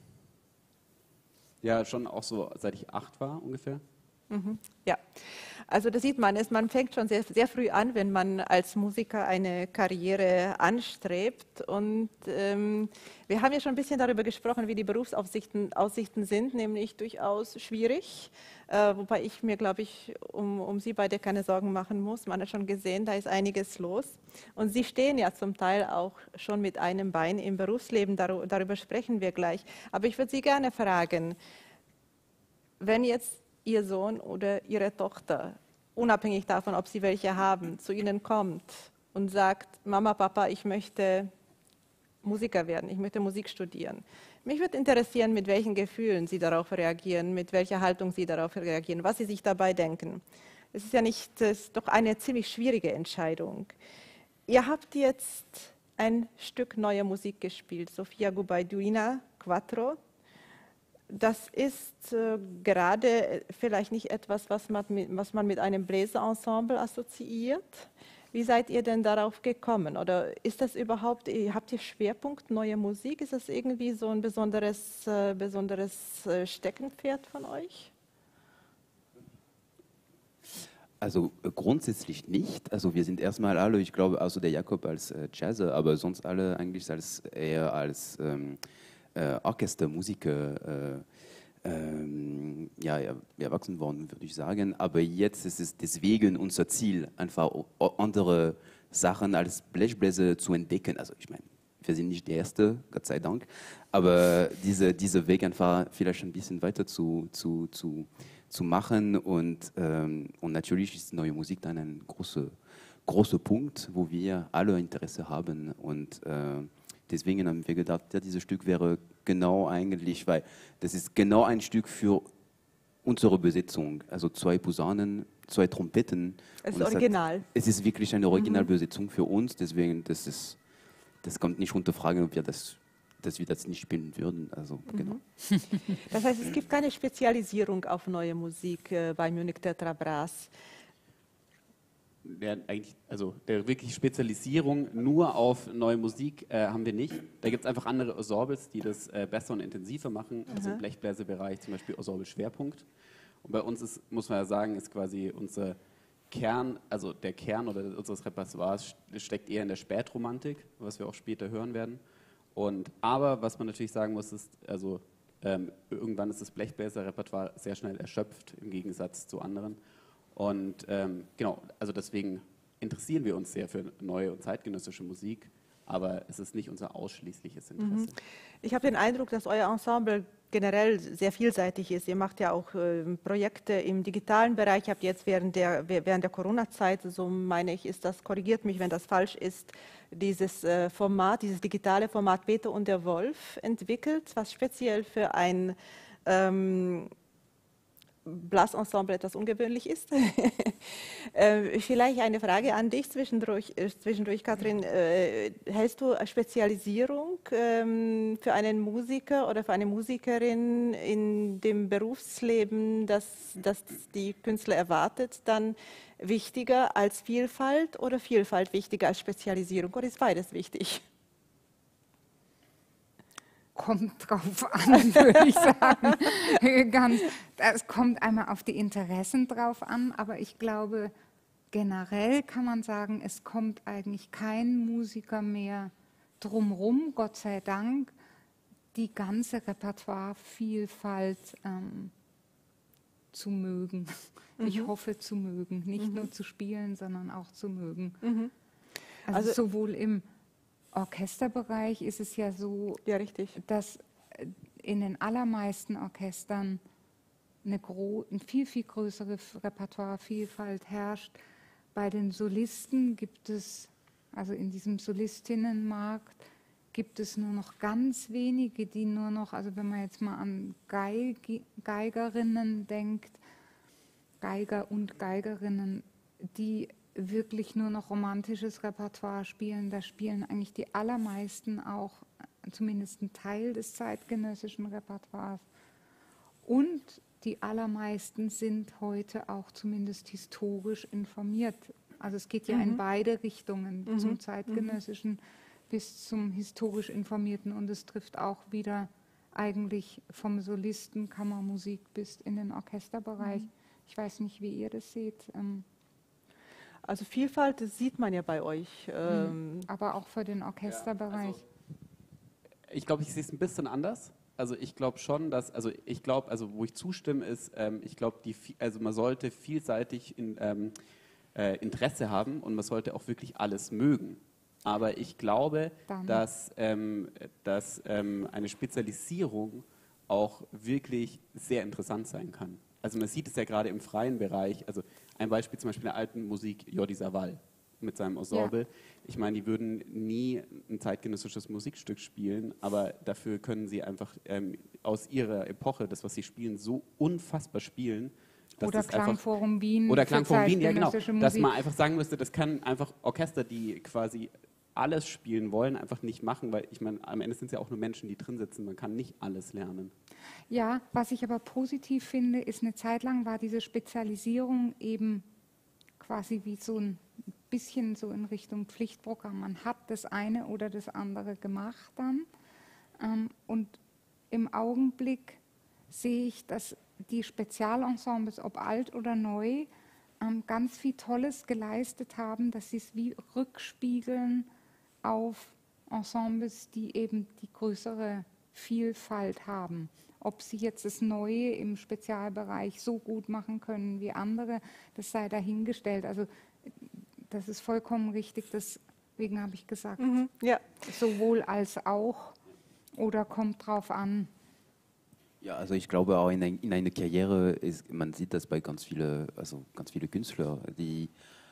ja, schon auch so, seit ich acht war ungefähr. Mhm. Ja, also da sieht man es, man fängt schon sehr, sehr früh an, wenn man als Musiker eine Karriere anstrebt. Und ähm, wir haben ja schon ein bisschen darüber gesprochen, wie die Berufsaussichten Aussichten sind, nämlich durchaus schwierig. Äh, wobei ich mir, glaube ich, um, um Sie beide keine Sorgen machen muss. Man hat schon gesehen, da ist einiges los. Und Sie stehen ja zum Teil auch schon mit einem Bein im Berufsleben, dar darüber sprechen wir gleich. Aber ich würde Sie gerne fragen, wenn jetzt Ihr Sohn oder Ihre Tochter, unabhängig davon, ob Sie welche haben, zu Ihnen kommt und sagt, Mama, Papa, ich möchte Musiker werden, ich möchte Musik studieren. Mich würde interessieren, mit welchen Gefühlen Sie darauf reagieren, mit welcher Haltung Sie darauf reagieren, was Sie sich dabei denken. Es ist ja nicht, es ist doch eine ziemlich schwierige Entscheidung. Ihr habt jetzt ein Stück neue Musik gespielt, Sofia Gubaidulina Quattro. Das ist äh, gerade vielleicht nicht etwas, was man, mit, was man mit einem Bläserensemble assoziiert. Wie seid ihr denn darauf gekommen? Oder ist das überhaupt, habt ihr Schwerpunkt neue Musik? Ist das irgendwie so ein besonderes, äh, besonderes äh, Steckenpferd von euch? Also äh, grundsätzlich nicht. Also wir sind erstmal alle, ich glaube, außer der Jakob als äh, Jazzer, aber sonst alle eigentlich als, eher als ähm, Äh, Orchestermusiker äh, ähm, ja, ja, erwachsen worden, würde ich sagen. Aber jetzt ist es deswegen unser Ziel, einfach andere Sachen als Blechbläser zu entdecken. Also ich meine, wir sind nicht der Erste, Gott sei Dank, aber diese, dieser Weg einfach vielleicht ein bisschen weiter zu, zu, zu, zu machen. Und, ähm, und natürlich ist neue Musik dann ein großer, großer Punkt, wo wir alle Interesse haben. Und äh, deswegen haben wir gedacht, ja, dieses Stück wäre genau eigentlich, weil das ist genau ein Stück für unsere Besetzung. Also zwei Posaunen, zwei Trompeten. Es ist original. Hat, es ist wirklich eine Originalbesetzung für uns, deswegen das ist, das kommt nicht unter Frage, ob wir das, dass wir das nicht spielen würden. Also, mhm. genau. Das heißt, es gibt keine Spezialisierung auf neue Musik äh, bei Munich Tetra Brass. der eigentlich, also der wirklich Spezialisierung nur auf neue Musik äh, haben wir nicht. Da gibt es einfach andere Ensembles, die das äh, besser und intensiver machen. Also im Blechbläserbereich zum Beispiel Ensemble Schwerpunkt. Und bei uns ist, muss man ja sagen, ist quasi unser Kern, also der Kern oder unseres Repertoires steckt eher in der Spätromantik, was wir auch später hören werden. Und aber was man natürlich sagen muss, ist, also ähm, irgendwann ist das Blechbläser-Repertoire sehr schnell erschöpft im Gegensatz zu anderen. Und ähm, genau, also deswegen interessieren wir uns sehr für neue und zeitgenössische Musik, aber es ist nicht unser ausschließliches Interesse. Ich habe den Eindruck, dass euer Ensemble generell sehr vielseitig ist. Ihr macht ja auch äh, Projekte im digitalen Bereich. Ihr habt jetzt während der, während der Corona-Zeit, so meine ich, ist das, korrigiert mich, wenn das falsch ist, dieses äh, Format, dieses digitale Format Beete und der Wolf entwickelt, was speziell für ein ähm, Blasensemble etwas ungewöhnlich ist. äh, vielleicht eine Frage an dich zwischendurch, äh, zwischendurch Katrin. Äh, hältst du eine Spezialisierung ähm, für einen Musiker oder für eine Musikerin in dem Berufsleben, das, das die Künstler erwartet, dann wichtiger als Vielfalt oder Vielfalt wichtiger als Spezialisierung? Oder ist beides wichtig? Kommt drauf an, würde ich sagen. Ganz, es kommt einmal auf die Interessen drauf an, aber ich glaube, generell kann man sagen, es kommt eigentlich kein Musiker mehr drumherum, Gott sei Dank, die ganze Repertoirevielfalt ähm, zu mögen. Mhm. Ich hoffe zu mögen, nicht mhm. nur zu spielen, sondern auch zu mögen. Mhm. Also, also sowohl im Orchesterbereich ist es ja so, ja, richtig, dass in den allermeisten Orchestern eine, eine viel, viel größere Repertoirevielfalt herrscht. Bei den Solisten gibt es, also in diesem Solistinnenmarkt, gibt es nur noch ganz wenige, die nur noch, also wenn man jetzt mal an Geig Geigerinnen denkt, Geiger und Geigerinnen, die wirklich nur noch romantisches Repertoire spielen. Da spielen eigentlich die allermeisten auch zumindest einen Teil des zeitgenössischen Repertoires. Und die allermeisten sind heute auch zumindest historisch informiert. Also es geht ja mhm. in beide Richtungen, mhm. zum zeitgenössischen mhm. bis zum historisch informierten. Und es trifft auch wieder eigentlich vom Solisten, Kammermusik bis in den Orchesterbereich. Mhm. Ich weiß nicht, wie ihr das seht. Ähm, Also Vielfalt, das sieht man ja bei euch. Ähm Aber auch für den Orchesterbereich. Ja, also ich glaube, ich sehe es ein bisschen anders. Also ich glaube schon, dass, also ich glaube, also wo ich zustimme, ist, ähm, ich glaube, die, also man sollte vielseitig in, ähm, äh, Interesse haben und man sollte auch wirklich alles mögen. Aber ich glaube, Dann. dass, ähm, dass ähm, eine Spezialisierung auch wirklich sehr interessant sein kann. Also man sieht es ja gerade im freien Bereich, also ein Beispiel zum Beispiel in der alten Musik, Jordi Savall mit seinem Ensemble. Ja. Ich meine, die würden nie ein zeitgenössisches Musikstück spielen, aber dafür können sie einfach ähm, aus ihrer Epoche, das, was sie spielen, so unfassbar spielen. Oder Klangforum Wien. Oder Klangforum Wien, ja genau. Dass man einfach sagen müsste, das kann einfach Orchester, die quasi alles spielen wollen, einfach nicht machen, weil ich meine, am Ende sind es ja auch nur Menschen, die drin sitzen. Man kann nicht alles lernen. Ja, was ich aber positiv finde, ist, eine Zeit lang war diese Spezialisierung eben quasi wie so ein bisschen so in Richtung Pflichtprogramm. Man hat das eine oder das andere gemacht dann. Ähm, und im Augenblick sehe ich, dass die Spezialensembles, ob alt oder neu, ähm, ganz viel Tolles geleistet haben, dass sie es wie rückspiegeln auf Ensembles, die eben die größere Vielfalt haben. Ob sie jetzt das Neue im Spezialbereich so gut machen können wie andere, das sei dahingestellt. Also das ist vollkommen richtig, deswegen habe ich gesagt, mhm, ja. sowohl als auch oder kommt drauf an. Ja, also ich glaube auch in, ein, in einer Karriere, ist, man sieht das bei ganz vielen, also ganz viele Künstler, die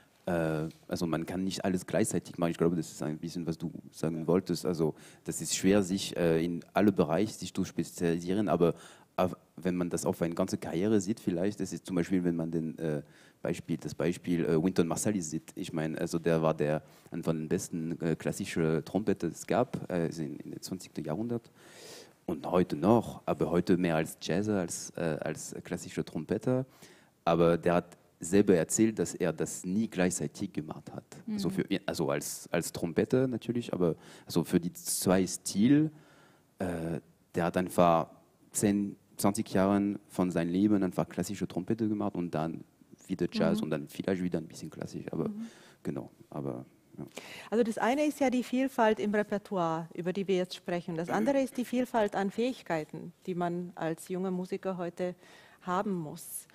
äh, also man kann nicht alles gleichzeitig machen. Ich glaube, das ist ein bisschen, was du sagen wolltest. Also das ist schwer, sich äh, in alle Bereiche sich zu spezialisieren, aber auf, wenn man das auf eine ganze Karriere sieht, vielleicht, das ist zum Beispiel, wenn man den äh, Beispiel, das Beispiel äh, Wynton Marsalis sieht. Ich meine, also der war der einer von den besten äh, klassischen Trompeter, die es gab, äh, in, in dem zwanzigsten Jahrhundert. Und heute noch, aber heute mehr als Jazzer, als, äh, als klassischer Trompeter. Aber der hat selber erzählt, dass er das nie gleichzeitig gemacht hat. Mhm. Also, für, also als, als Trompete natürlich, aber also für die zwei Stile, äh, der hat einfach zehn, zwanzig Jahre von seinem Leben einfach klassische Trompete gemacht und dann wieder Jazz mhm. und dann vielleicht wieder ein bisschen klassisch, aber mhm. genau, aber ja. Also das eine ist ja die Vielfalt im Repertoire, über die wir jetzt sprechen. Das andere ist die Vielfalt an Fähigkeiten, die man als junger Musiker heute haben muss.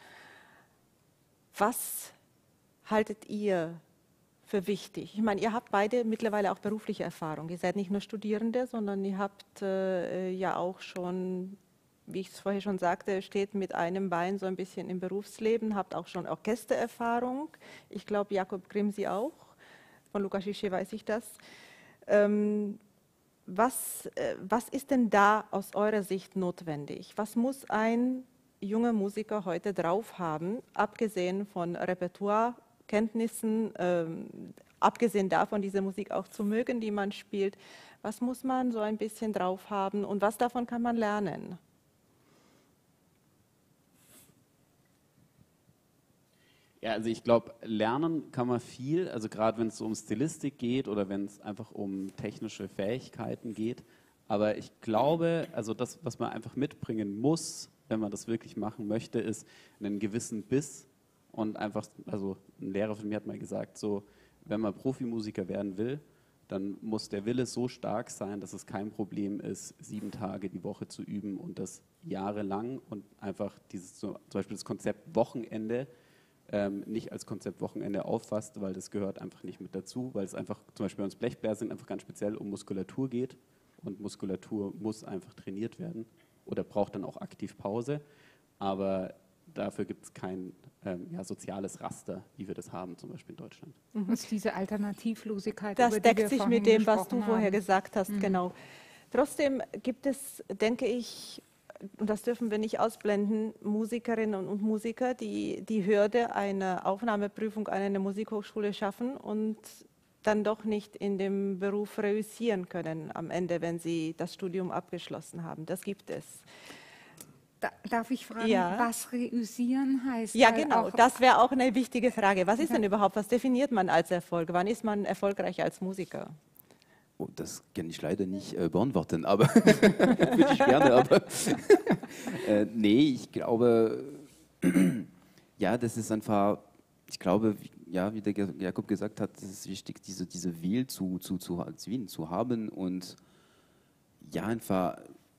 Was haltet ihr für wichtig? Ich meine, ihr habt beide mittlerweile auch berufliche Erfahrung. Ihr seid nicht nur Studierende, sondern ihr habt äh, ja auch schon, wie ich es vorher schon sagte, steht mit einem Bein so ein bisschen im Berufsleben, habt auch schon Orchestererfahrung. Ich glaube, Jakob Grimm, Sie auch. Von Lukaschische weiß ich das. Ähm, was, äh, was ist denn da aus eurer Sicht notwendig? Was muss ein junger Musiker heute drauf haben, abgesehen von Repertoirekenntnissen, ähm, abgesehen davon, diese Musik auch zu mögen, die man spielt? Was muss man so ein bisschen drauf haben und was davon kann man lernen? Ja, also ich glaube, lernen kann man viel, also gerade wenn es um Stilistik geht oder wenn es einfach um technische Fähigkeiten geht. Aber ich glaube, also das, was man einfach mitbringen muss, wenn man das wirklich machen möchte, ist einen gewissen Biss und einfach, also ein Lehrer von mir hat mal gesagt, so, wenn man Profimusiker werden will, dann muss der Wille so stark sein, dass es kein Problem ist, sieben Tage die Woche zu üben und das jahrelang und einfach dieses, so, zum Beispiel das Konzept Wochenende, Ähm, nicht als Konzept Wochenende auffasst, weil das gehört einfach nicht mit dazu, weil es einfach zum Beispiel bei uns Blechbläsern einfach ganz speziell um Muskulatur geht und Muskulatur muss einfach trainiert werden oder braucht dann auch aktiv Pause, aber dafür gibt es kein ähm, ja, soziales Raster, wie wir das haben, zum Beispiel in Deutschland. Mhm. Das ist diese Alternativlosigkeit. Das über deckt sich mit dem, was du haben. vorher gesagt hast, mhm. genau. Trotzdem gibt es, denke ich, und das dürfen wir nicht ausblenden, Musikerinnen und Musiker, die die Hürde einer Aufnahmeprüfung an einer Musikhochschule schaffen und dann doch nicht in dem Beruf reüssieren können am Ende, wenn sie das Studium abgeschlossen haben. Das gibt es. Da, darf ich fragen, Ja. was reüssieren heißt? Ja, Weil genau. auch Das wäre auch eine wichtige Frage. Was ist denn überhaupt, was definiert man als Erfolg? Wann ist man erfolgreich als Musiker? Oh, das kann ich leider nicht äh, beantworten, aber würde ich gerne. Aber äh, nee, ich glaube, ja, das ist einfach, ich glaube, ja, wie der Jakob gesagt hat, es ist wichtig, diese, diese Will zu, zu, zu, zu haben und ja, einfach,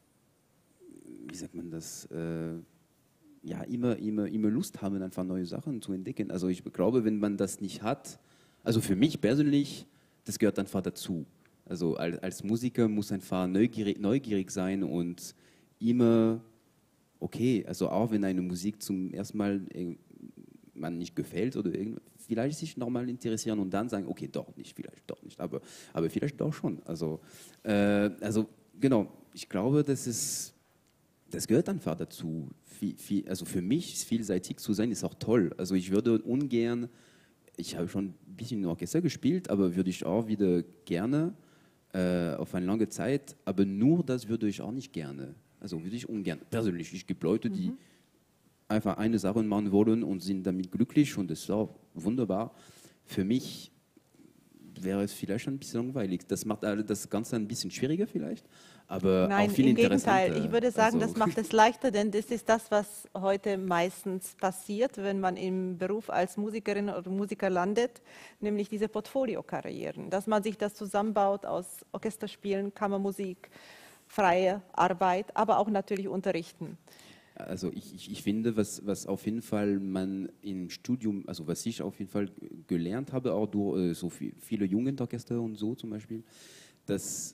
wie sagt man das, äh, ja, immer, immer, immer Lust haben, einfach neue Sachen zu entdecken. Also ich glaube, wenn man das nicht hat, also für mich persönlich, das gehört einfach dazu. Also als, als Musiker muss einfach neugierig, neugierig sein und immer, okay, also auch wenn eine Musik zum ersten Mal man nicht gefällt oder irgend, vielleicht sich nochmal interessieren und dann sagen, okay, doch nicht, vielleicht doch nicht, aber, aber vielleicht doch schon. Also, äh, also genau, ich glaube, das ist, das gehört einfach dazu. Viel, viel, also für mich vielseitig zu sein ist auch toll. Also ich würde ungern, ich habe schon ein bisschen im Orchester gespielt, aber würde ich auch wieder gerne äh, auf eine lange Zeit, aber nur das würde ich auch nicht gerne. Also würde ich ungern. Persönlich, es gibt Leute, die mhm. einfach eine Sache machen wollen und sind damit glücklich und das ist auch wunderbar. Für mich wäre es vielleicht ein bisschen langweilig. Das macht das Ganze ein bisschen schwieriger vielleicht, aber Nein, auch viel im interessanter. Gegenteil. Ich würde sagen, also, das macht es leichter, denn das ist das, was heute meistens passiert, wenn man im Beruf als Musikerin oder Musiker landet, nämlich diese Portfolio-Karrieren, dass man sich das zusammenbaut aus Orchesterspielen, Kammermusik, freie Arbeit, aber auch natürlich Unterrichten. Also ich, ich, ich finde, was, was auf jeden Fall man im Studium, also was ich auf jeden Fall gelernt habe, auch durch äh, so viel, viele Jugendorchester und so zum Beispiel, dass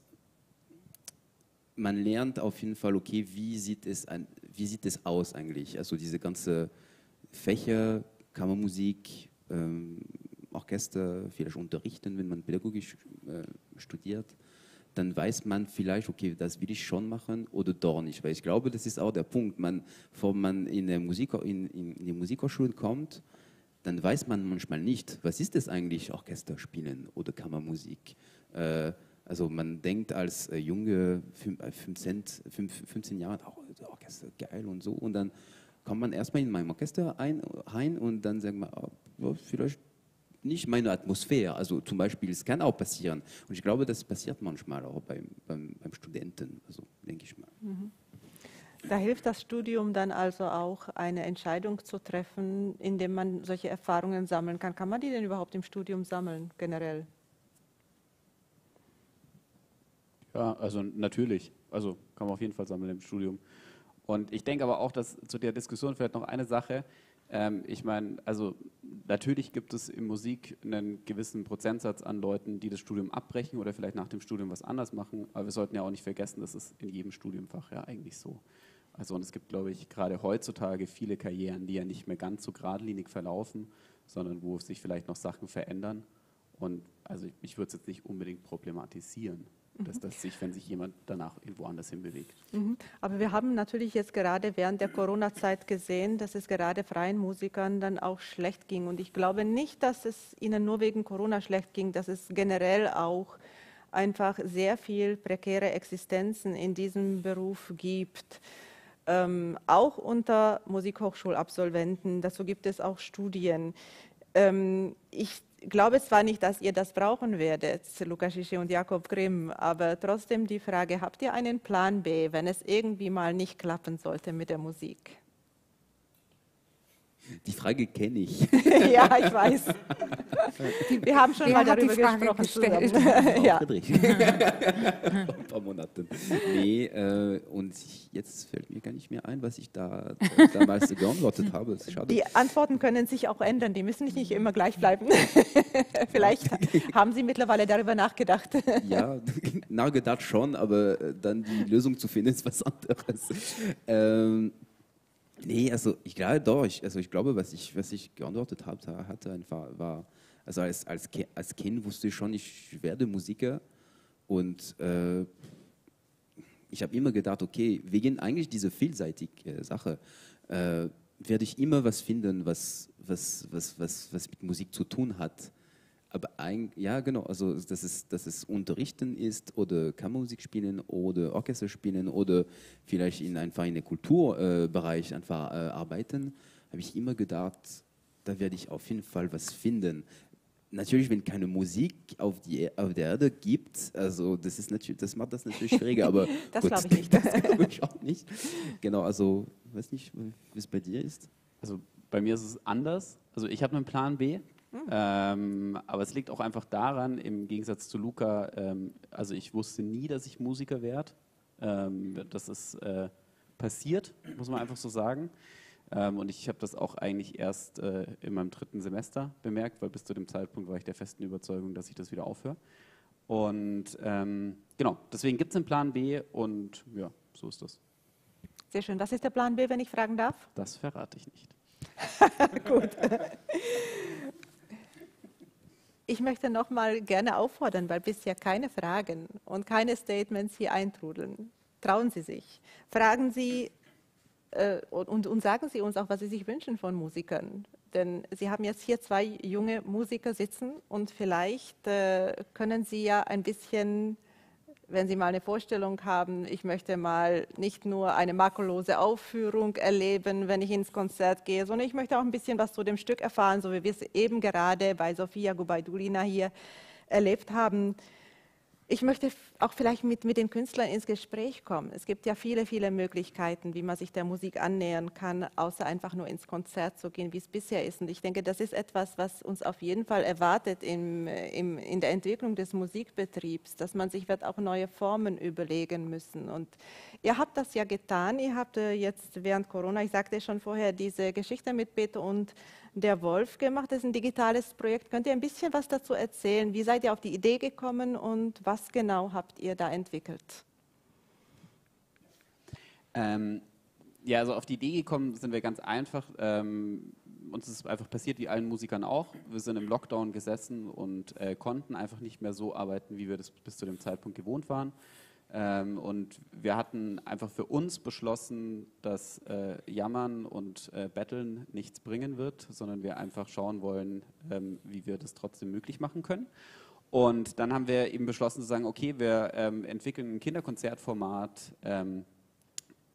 man lernt auf jeden Fall, okay, wie sieht es, an, wie sieht es aus eigentlich? Also diese ganze Fächer, Kammermusik, ähm, Orchester, vielleicht unterrichten, wenn man pädagogisch äh, studiert, dann weiß man vielleicht, okay, das will ich schon machen oder doch nicht. Weil ich glaube, das ist auch der Punkt. Man, bevor man in, der Musik, in, in die Musikhochschule kommt, dann weiß man manchmal nicht, was ist das eigentlich, Orchester spielen oder Kammermusik. Äh, also man denkt als äh, junge fünfzehn, fünfzehn Jahre, oh, Orchester, geil und so. Und dann kommt man erstmal in mein Orchester ein, rein und dann sagt man, oh, vielleicht nicht meine Atmosphäre. Also zum Beispiel, es kann auch passieren. Und ich glaube, das passiert manchmal auch beim, beim, beim Studenten, also denke ich mal. Mhm. Da hilft das Studium dann also auch, eine Entscheidung zu treffen, indem man solche Erfahrungen sammeln kann. Kann man die denn überhaupt im Studium sammeln, generell? Ja, also natürlich. Also kann man auf jeden Fall sammeln im Studium. Und ich denke aber auch, dass zu der Diskussion vielleicht noch eine Sache, ähm, ich meine, also natürlich gibt es in Musik einen gewissen Prozentsatz an Leuten, die das Studium abbrechen oder vielleicht nach dem Studium was anders machen, aber wir sollten ja auch nicht vergessen, das ist in jedem Studienfach ja eigentlich so. Also und es gibt, glaube ich, gerade heutzutage viele Karrieren, die ja nicht mehr ganz so geradlinig verlaufen, sondern wo sich vielleicht noch Sachen verändern. Und also ich, ich würde es jetzt nicht unbedingt problematisieren, mhm. dass das sich, wenn sich jemand danach irgendwo anders hinbewegt. Mhm. Aber wir haben natürlich jetzt gerade während der Corona-Zeit gesehen, dass es gerade freien Musikern dann auch schlecht ging. Und ich glaube nicht, dass es ihnen nur wegen Corona schlecht ging, dass es generell auch einfach sehr viel prekäre Existenzen in diesem Beruf gibt. Ähm, auch unter Musikhochschulabsolventen, dazu gibt es auch Studien. Ähm, ich glaube zwar nicht, dass ihr das brauchen werdet, Luca Cichy und Jakob Grimm, aber trotzdem die Frage, habt ihr einen Plan B, wenn es irgendwie mal nicht klappen sollte mit der Musik? Die Frage kenne ich. Ja, ich weiß. Wir haben schon Wer mal hat darüber die Frage gesprochen. gestellt? Zusammen. Ja. Friedrich. Vor ein paar Monaten. Nee, äh, und ich, jetzt fällt mir gar nicht mehr ein, was ich da äh, damals geantwortet habe. Das ist schade. Die Antworten können sich auch ändern, die müssen nicht immer gleich bleiben. Vielleicht haben Sie mittlerweile darüber nachgedacht. Ja, nachgedacht schon, aber äh, dann die Lösung zu finden, ist was anderes. Ähm, nee, also ich glaube doch, ich, also ich glaube, was ich, was ich geantwortet habe, hatte einfach, war, also als, als, als Kind wusste ich schon, ich werde Musiker und äh, ich habe immer gedacht, okay, wegen eigentlich dieser vielseitigen Sache äh, werde ich immer was finden, was, was, was, was, was mit Musik zu tun hat. Aber ein, ja, genau, also dass es, dass es Unterrichten ist oder Kammermusik spielen oder Orchester spielen oder vielleicht in einfach in den Kulturbereich äh, einfach äh, arbeiten, habe ich immer gedacht, da werde ich auf jeden Fall was finden. Natürlich, wenn keine Musik auf, die, auf der Erde gibt, also das, ist natürlich, das macht das natürlich schwieriger, aber das gut, glaube ich nicht. Das glaube ich auch nicht. Genau, also ich weiß nicht, wie es bei dir ist. Also bei mir ist es anders. Also ich habe einen Plan B. Ähm, aber es liegt auch einfach daran, im Gegensatz zu Luca, ähm, also ich wusste nie, dass ich Musiker werde. Ähm, das ist äh, passiert, muss man einfach so sagen. Ähm, und ich habe das auch eigentlich erst äh, in meinem dritten Semester bemerkt, weil bis zu dem Zeitpunkt war ich der festen Überzeugung, dass ich das wieder aufhöre. Und ähm, genau, deswegen gibt es einen Plan B und ja, so ist das. Sehr schön. Was ist der Plan B, wenn ich fragen darf? Das verrate ich nicht. Gut. Ich möchte noch mal gerne auffordern, weil bisher keine Fragen und keine Statements hier eintrudeln. Trauen Sie sich. Fragen Sie äh, und, und sagen Sie uns auch, was Sie sich wünschen von Musikern. Denn Sie haben jetzt hier zwei junge Musiker sitzen und vielleicht äh, können Sie ja ein bisschen, wenn Sie mal eine Vorstellung haben, ich möchte mal nicht nur eine makellose Aufführung erleben, wenn ich ins Konzert gehe, sondern ich möchte auch ein bisschen was zu dem Stück erfahren, so wie wir es eben gerade bei Sofia Gubaidulina hier erlebt haben. Ich möchte auch vielleicht mit, mit den Künstlern ins Gespräch kommen. Es gibt ja viele, viele Möglichkeiten, wie man sich der Musik annähern kann, außer einfach nur ins Konzert zu gehen, wie es bisher ist. Und ich denke, das ist etwas, was uns auf jeden Fall erwartet im, im, in der Entwicklung des Musikbetriebs, dass man sich wird auch neue Formen überlegen müssen. Und ihr habt das ja getan. Ihr habt jetzt während Corona, ich sagte schon vorher, diese Geschichte mit Beto und der Wolf gemacht. Das ist ein digitales Projekt. Könnt ihr ein bisschen was dazu erzählen? Wie seid ihr auf die Idee gekommen und was genau habt ihr da entwickelt? Ähm, ja, also auf die Idee gekommen sind wir ganz einfach. Ähm, uns ist einfach passiert, wie allen Musikern auch. Wir sind im Lockdown gesessen und äh, konnten einfach nicht mehr so arbeiten, wie wir das bis zu dem Zeitpunkt gewohnt waren. Ähm, und wir hatten einfach für uns beschlossen, dass äh, Jammern und äh, Betteln nichts bringen wird, sondern wir einfach schauen wollen, ähm, wie wir das trotzdem möglich machen können. Und dann haben wir eben beschlossen zu sagen, okay, wir ähm, entwickeln ein Kinderkonzertformat, ähm,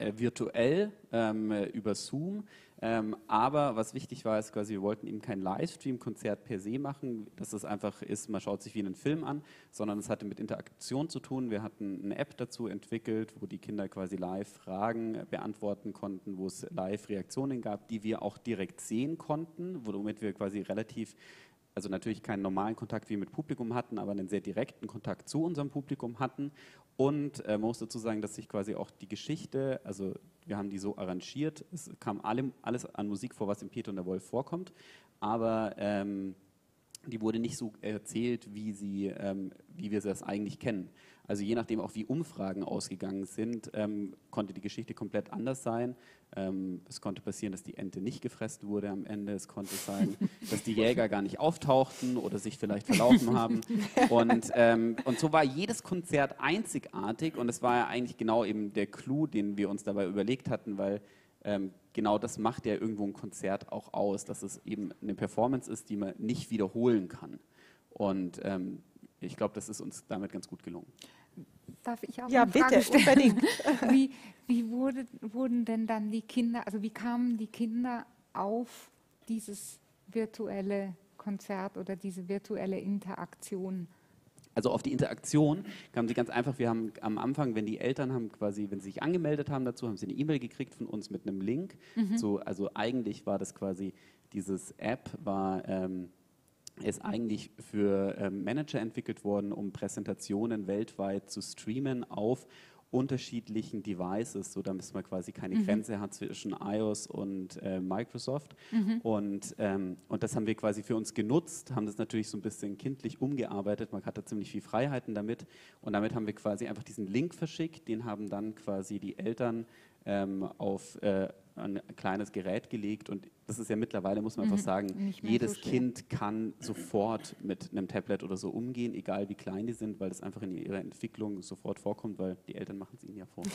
äh, virtuell ähm, über Zoom. Ähm, aber was wichtig war, ist quasi, wir wollten eben kein Livestream-Konzert per se machen, dass es einfach ist, man schaut sich wie einen Film an, sondern es hatte mit Interaktion zu tun. Wir hatten eine App dazu entwickelt, wo die Kinder quasi live Fragen beantworten konnten, wo es live Reaktionen gab, die wir auch direkt sehen konnten, womit wir quasi relativ, also natürlich keinen normalen Kontakt wie mit Publikum hatten, aber einen sehr direkten Kontakt zu unserem Publikum hatten. Und äh, man muss dazu sagen, dass sich quasi auch die Geschichte, also wir haben die so arrangiert, es kam alle, alles an Musik vor, was im Peter und der Wolf vorkommt, aber ähm, die wurde nicht so erzählt, wie, sie, ähm, wie wir das eigentlich kennen. Also je nachdem auch wie Umfragen ausgegangen sind, ähm, konnte die Geschichte komplett anders sein. Ähm, es konnte passieren, dass die Ente nicht gefressen wurde am Ende. Es konnte sein, dass die Jäger gar nicht auftauchten oder sich vielleicht verlaufen haben. Und, ähm, und so war jedes Konzert einzigartig und es war ja eigentlich genau eben der Clou, den wir uns dabei überlegt hatten, weil ähm, genau das macht ja irgendwo ein Konzert auch aus, dass es eben eine Performance ist, die man nicht wiederholen kann. Und ähm, ich glaube, das ist uns damit ganz gut gelungen. Darf ich auch Ja, eine Frage bitte, stellen? unbedingt. Wie, wie wurde, wurden denn dann die Kinder, also wie kamen die Kinder auf dieses virtuelle Konzert oder diese virtuelle Interaktion? Also auf die Interaktion kamen sie ganz einfach. Wir haben am Anfang, wenn die Eltern haben quasi, wenn sie sich angemeldet haben dazu, haben sie eine E-Mail gekriegt von uns mit einem Link. Mhm. So, also eigentlich war das quasi, dieses App war ähm, ist eigentlich für ähm, Manager entwickelt worden, um Präsentationen weltweit zu streamen auf unterschiedlichen Devices, so damit man quasi keine mhm. Grenze hat zwischen iOS und äh, Microsoft. Mhm. Und, ähm, und das haben wir quasi für uns genutzt, haben das natürlich so ein bisschen kindlich umgearbeitet. Man hatte ziemlich viel Freiheiten damit. Und damit haben wir quasi einfach diesen Link verschickt. Den haben dann quasi die Eltern ähm, auf äh, ein kleines Gerät gelegt. Und das ist ja mittlerweile, muss man mhm. einfach sagen, jedes so Kind kann sofort mit einem Tablet oder so umgehen, egal wie klein die sind, weil das einfach in ihrer Entwicklung sofort vorkommt, weil die Eltern machen es ihnen ja vor.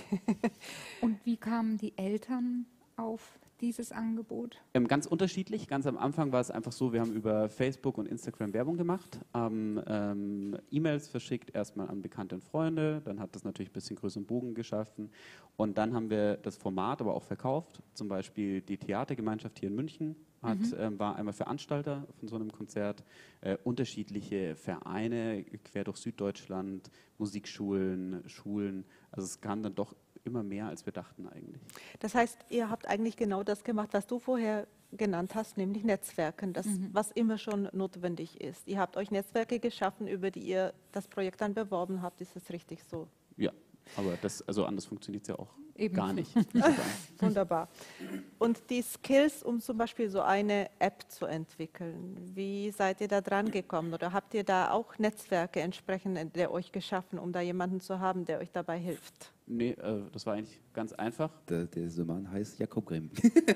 Und wie kamen die Eltern auf dieses Angebot? Ähm, ganz unterschiedlich. Ganz am Anfang war es einfach so, wir haben über Facebook und Instagram Werbung gemacht, haben ähm, E-Mails verschickt, erstmal an Bekannte und Freunde, dann hat das natürlich ein bisschen größeren Bogen geschaffen und dann haben wir das Format aber auch verkauft. Zum Beispiel die Theatergemeinschaft hier in München hat, mhm. ähm, war einmal Veranstalter von so einem Konzert, äh, unterschiedliche Vereine quer durch Süddeutschland, Musikschulen, Schulen, also es kam dann doch immer mehr, als wir dachten eigentlich. Das heißt, ihr habt eigentlich genau das gemacht, was du vorher genannt hast, nämlich Netzwerken, das, mhm. was immer schon notwendig ist. Ihr habt euch Netzwerke geschaffen, über die ihr das Projekt dann beworben habt. Ist das richtig so? Ja, aber das, also anders funktioniert es ja auch Eben. gar nicht. Wunderbar. Und die Skills, um zum Beispiel so eine App zu entwickeln, wie seid ihr da dran gekommen? Oder habt ihr da auch Netzwerke entsprechend der euch geschaffen, um da jemanden zu haben, der euch dabei hilft? Nee, äh, das war eigentlich ganz einfach. Der, der Mann heißt Jakob Grimm.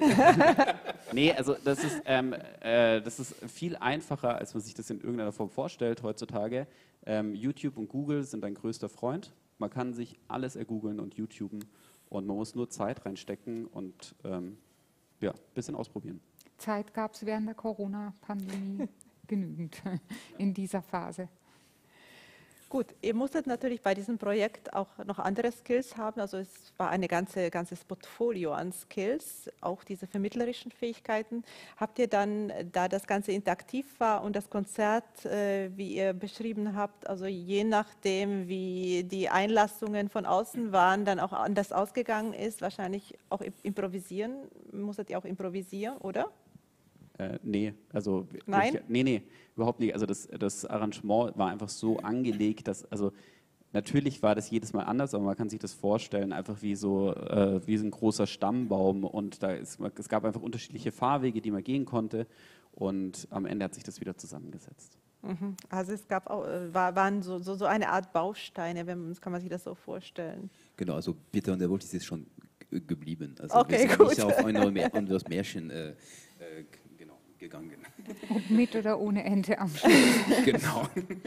Nee, also das ist, ähm, äh, das ist viel einfacher, als man sich das in irgendeiner Form vorstellt heutzutage. Ähm, YouTube und Google sind dein größter Freund. Man kann sich alles ergoogeln und YouTuben und man muss nur Zeit reinstecken und ähm, ja, ein bisschen ausprobieren. Zeit gab es während der Corona-Pandemie genügend in dieser Phase. Gut, ihr musstet natürlich bei diesem Projekt auch noch andere Skills haben. Also es war ein ganze, ganzes Portfolio an Skills, auch diese vermittlerischen Fähigkeiten. Habt ihr dann, da das Ganze interaktiv war und das Konzert, äh, wie ihr beschrieben habt, also je nachdem, wie die Einlassungen von außen waren, dann auch anders ausgegangen ist, wahrscheinlich auch improvisieren, musstet ihr auch improvisieren, oder? Äh, nee, also Nein? Ich, nee, nee, überhaupt nicht. Also das, das Arrangement war einfach so angelegt, dass, also natürlich war das jedes Mal anders, aber man kann sich das vorstellen, einfach wie so, äh, wie so ein großer Stammbaum und da ist, es gab einfach unterschiedliche Fahrwege, die man gehen konnte und am Ende hat sich das wieder zusammengesetzt. Mhm. Also es gab auch, war, waren so, so, so eine Art Bausteine, wenn man, kann man sich das so vorstellen. Genau, also Peter und der Wolf ist jetzt schon geblieben. Also okay, wir sind gut. nicht auf ein anderes Märchen äh, äh, genau, gegangen. Ob mit oder ohne Ente am Schluss. Genau.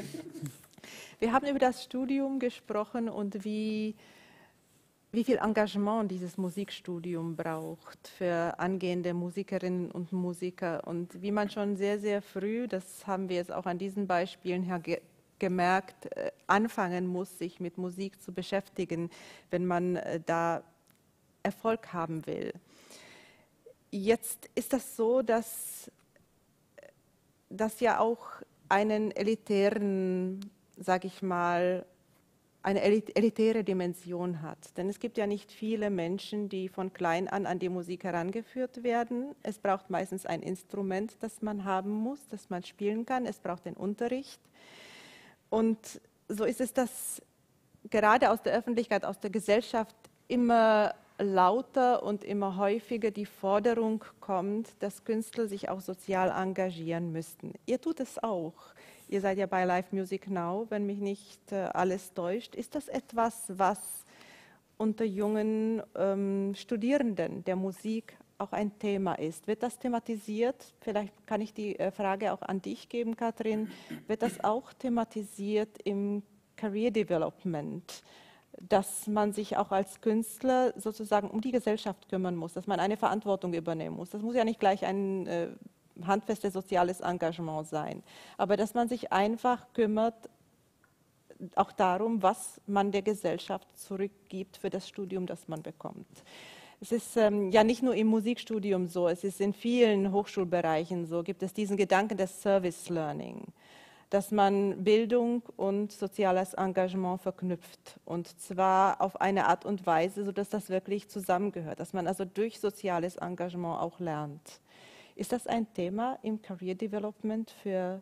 Wir haben über das Studium gesprochen und wie, wie viel Engagement dieses Musikstudium braucht für angehende Musikerinnen und Musiker. Und wie man schon sehr, sehr früh, das haben wir jetzt auch an diesen Beispielen her ge gemerkt, äh, anfangen muss, sich mit Musik zu beschäftigen, wenn man äh, da Erfolg haben will. Jetzt ist das so, dass das ja auch einen elitären, sage ich mal, eine elitäre Dimension hat. Denn es gibt ja nicht viele Menschen, die von klein an an die Musik herangeführt werden. Es braucht meistens ein Instrument, das man haben muss, das man spielen kann. Es braucht den Unterricht. Und so ist es, dass gerade aus der Öffentlichkeit, aus der Gesellschaft immer lauter und immer häufiger die Forderung kommt, dass Künstler sich auch sozial engagieren müssten. Ihr tut es auch. Ihr seid ja bei Live Music Now, wenn mich nicht äh, alles täuscht. Ist das etwas, was unter jungen ähm, Studierenden der Musik auch ein Thema ist? Wird das thematisiert? Vielleicht kann ich die äh, Frage auch an dich geben, Katrin. Wird das auch thematisiert im Career Development, dass man sich auch als Künstler sozusagen um die Gesellschaft kümmern muss, dass man eine Verantwortung übernehmen muss? Das muss ja nicht gleich ein äh, handfestes soziales Engagement sein, aber dass man sich einfach kümmert, auch darum, was man der Gesellschaft zurückgibt für das Studium, das man bekommt. Es ist ähm, ja nicht nur im Musikstudium so, es ist in vielen Hochschulbereichen so, gibt es diesen Gedanken des Service Learning, dass man Bildung und soziales Engagement verknüpft, und zwar auf eine Art und Weise, sodass das wirklich zusammengehört, dass man also durch soziales Engagement auch lernt. Ist das ein Thema im Career Development für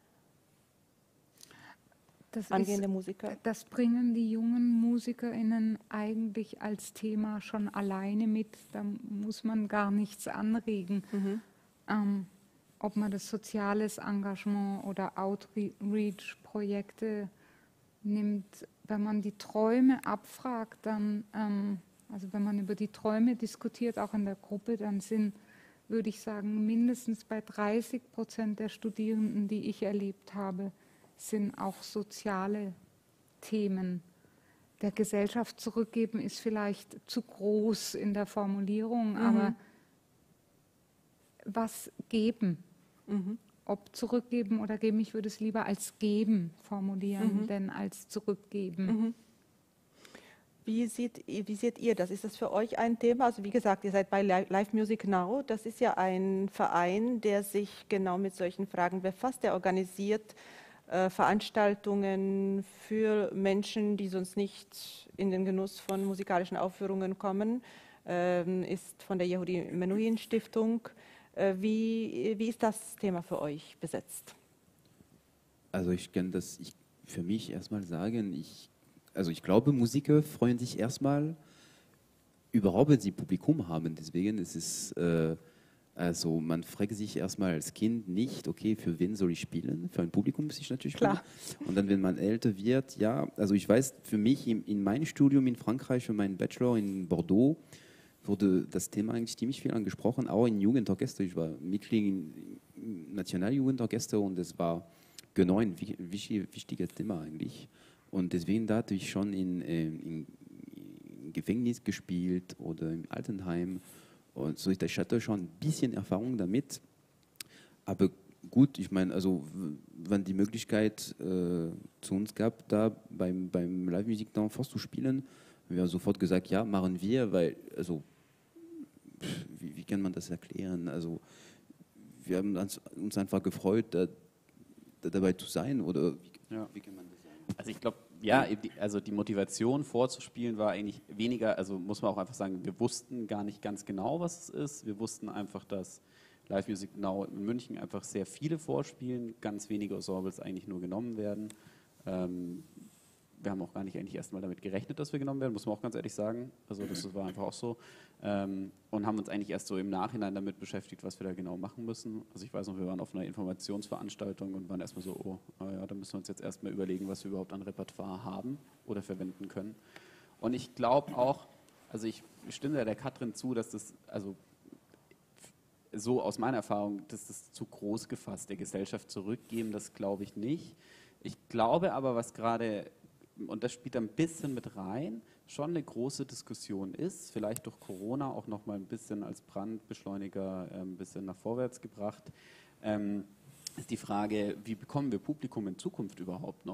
das angehende ist, Musiker? Das bringen die jungen MusikerInnen eigentlich als Thema schon alleine mit. Da muss man gar nichts anregen. Mhm. Ähm, ob man das soziales Engagement oder Outreach-Projekte nimmt, wenn man die Träume abfragt, dann, ähm, also wenn man über die Träume diskutiert, auch in der Gruppe, dann sind, würde ich sagen, mindestens bei dreißig Prozent der Studierenden, die ich erlebt habe, sind auch soziale Themen. Der Gesellschaft zurückgeben ist vielleicht zu groß in der Formulierung, mhm. aber was geben? Mhm. Ob zurückgeben oder geben, ich würde es lieber als geben formulieren, mhm. denn als zurückgeben. Mhm. Wie seht, wie seht ihr das? Ist das für euch ein Thema? Also wie gesagt, ihr seid bei Live Music Now. Das ist ja ein Verein, der sich genau mit solchen Fragen befasst. Der organisiert äh, Veranstaltungen für Menschen, die sonst nicht in den Genuss von musikalischen Aufführungen kommen. Ähm, ist von der Yehudi Menuhin Stiftung. Äh, wie, wie ist das Thema für euch besetzt? Also ich kann das ich, für mich erstmal sagen, ich Also ich glaube, Musiker freuen sich erstmal überhaupt, wenn sie Publikum haben. Deswegen ist es, äh, also man fragt sich erstmal als Kind nicht, okay, für wen soll ich spielen? Für ein Publikum muss ich natürlich spielen. Klar. Und dann, wenn man älter wird, ja, also ich weiß, für mich in, in meinem Studium in Frankreich, für meinen Bachelor in Bordeaux, wurde das Thema eigentlich ziemlich viel angesprochen, auch in Jugendorchester. Ich war Mitglied im Nationaljugendorchester und es war genau ein wichtiges Thema eigentlich. Und deswegen da hatte ich schon in, in, in Gefängnis gespielt oder im Altenheim. Und so, ich hatte schon ein bisschen Erfahrung damit. Aber gut, ich meine, also wenn die Möglichkeit äh, zu uns gab, da beim, beim Live Music Now vorzuspielen, haben wir sofort gesagt, ja, machen wir, weil, also, wie, wie kann man das erklären? Also, wir haben uns, uns einfach gefreut, da, da dabei zu sein, oder wie, ja. wie kann man das sagen? Also ich glaube, ja, also die Motivation vorzuspielen war eigentlich weniger, also muss man auch einfach sagen, wir wussten gar nicht ganz genau, was es ist. Wir wussten einfach, dass Live Music Now in München einfach sehr viele vorspielen, ganz wenige Ensembles eigentlich nur genommen werden. Ähm, wir haben auch gar nicht eigentlich erst mal damit gerechnet, dass wir genommen werden, muss man auch ganz ehrlich sagen. Also das war einfach auch so. Ähm, und haben uns eigentlich erst so im Nachhinein damit beschäftigt, was wir da genau machen müssen. Also ich weiß noch, wir waren auf einer Informationsveranstaltung und waren erstmal so, oh, oh ja, da müssen wir uns jetzt erstmal überlegen, was wir überhaupt an Repertoire haben oder verwenden können. Und ich glaube auch, also ich stimme da der Katrin zu, dass das, also so aus meiner Erfahrung, dass das zu groß gefasst, der Gesellschaft zurückgeben, das glaube ich nicht. Ich glaube aber, was gerade, und das spielt ein bisschen mit rein, schon eine große Diskussion ist, vielleicht durch Corona auch noch mal ein bisschen als Brandbeschleuniger äh, ein bisschen nach vorwärts gebracht, ähm, ist die Frage, wie bekommen wir Publikum in Zukunft überhaupt noch?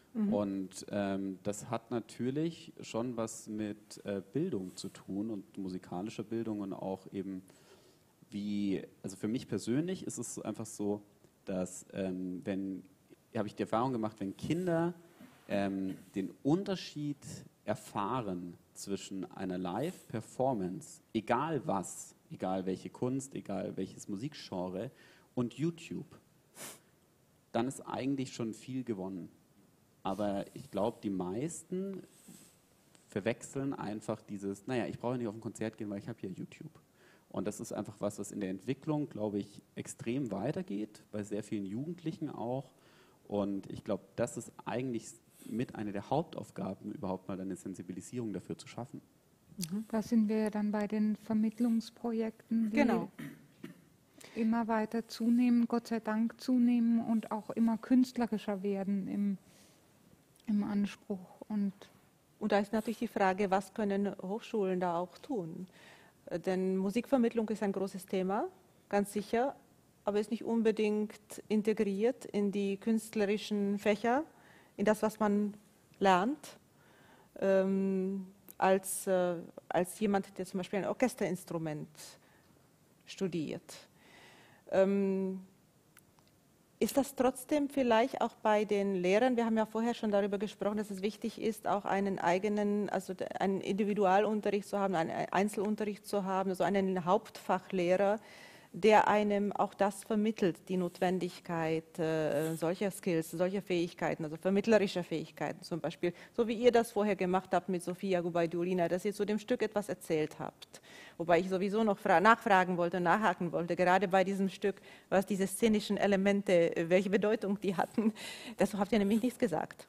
Mhm. Und ähm, das hat natürlich schon was mit äh, Bildung zu tun und musikalischer Bildung und auch eben wie, also für mich persönlich ist es einfach so, dass ähm, wenn, habe ich die Erfahrung gemacht, wenn Kinder ähm, den Unterschied erfahren zwischen einer Live-Performance, egal was, egal welche Kunst, egal welches Musikgenre und YouTube, dann ist eigentlich schon viel gewonnen. Aber ich glaube, die meisten verwechseln einfach dieses, naja, ich brauche nicht auf ein Konzert gehen, weil ich habe hier YouTube. Und das ist einfach was, was in der Entwicklung, glaube ich, extrem weitergeht, bei sehr vielen Jugendlichen auch. Und ich glaube, das ist eigentlich mit einer der Hauptaufgaben, überhaupt mal eine Sensibilisierung dafür zu schaffen. Mhm. Da sind wir ja dann bei den Vermittlungsprojekten, die Genau. immer weiter zunehmen, Gott sei Dank zunehmen und auch immer künstlerischer werden im, im Anspruch. Und, und da ist natürlich die Frage, was können Hochschulen da auch tun? Denn Musikvermittlung ist ein großes Thema, ganz sicher, aber ist nicht unbedingt integriert in die künstlerischen Fächer, in das, was man lernt, ähm, als, äh, als jemand, der zum Beispiel ein Orchesterinstrument studiert. Ähm, ist das trotzdem vielleicht auch bei den Lehrern, wir haben ja vorher schon darüber gesprochen, dass es wichtig ist, auch einen eigenen, also einen Individualunterricht zu haben, einen Einzelunterricht zu haben, also einen Hauptfachlehrer, der einem auch das vermittelt, die Notwendigkeit äh, solcher Skills, solcher Fähigkeiten, also vermittlerischer Fähigkeiten zum Beispiel, so wie ihr das vorher gemacht habt mit Sofia Gubaidulina, dass ihr zu dem Stück etwas erzählt habt. Wobei ich sowieso noch nachfragen wollte, nachhaken wollte, gerade bei diesem Stück, was diese szenischen Elemente, welche Bedeutung die hatten, dazu habt ihr nämlich nichts gesagt.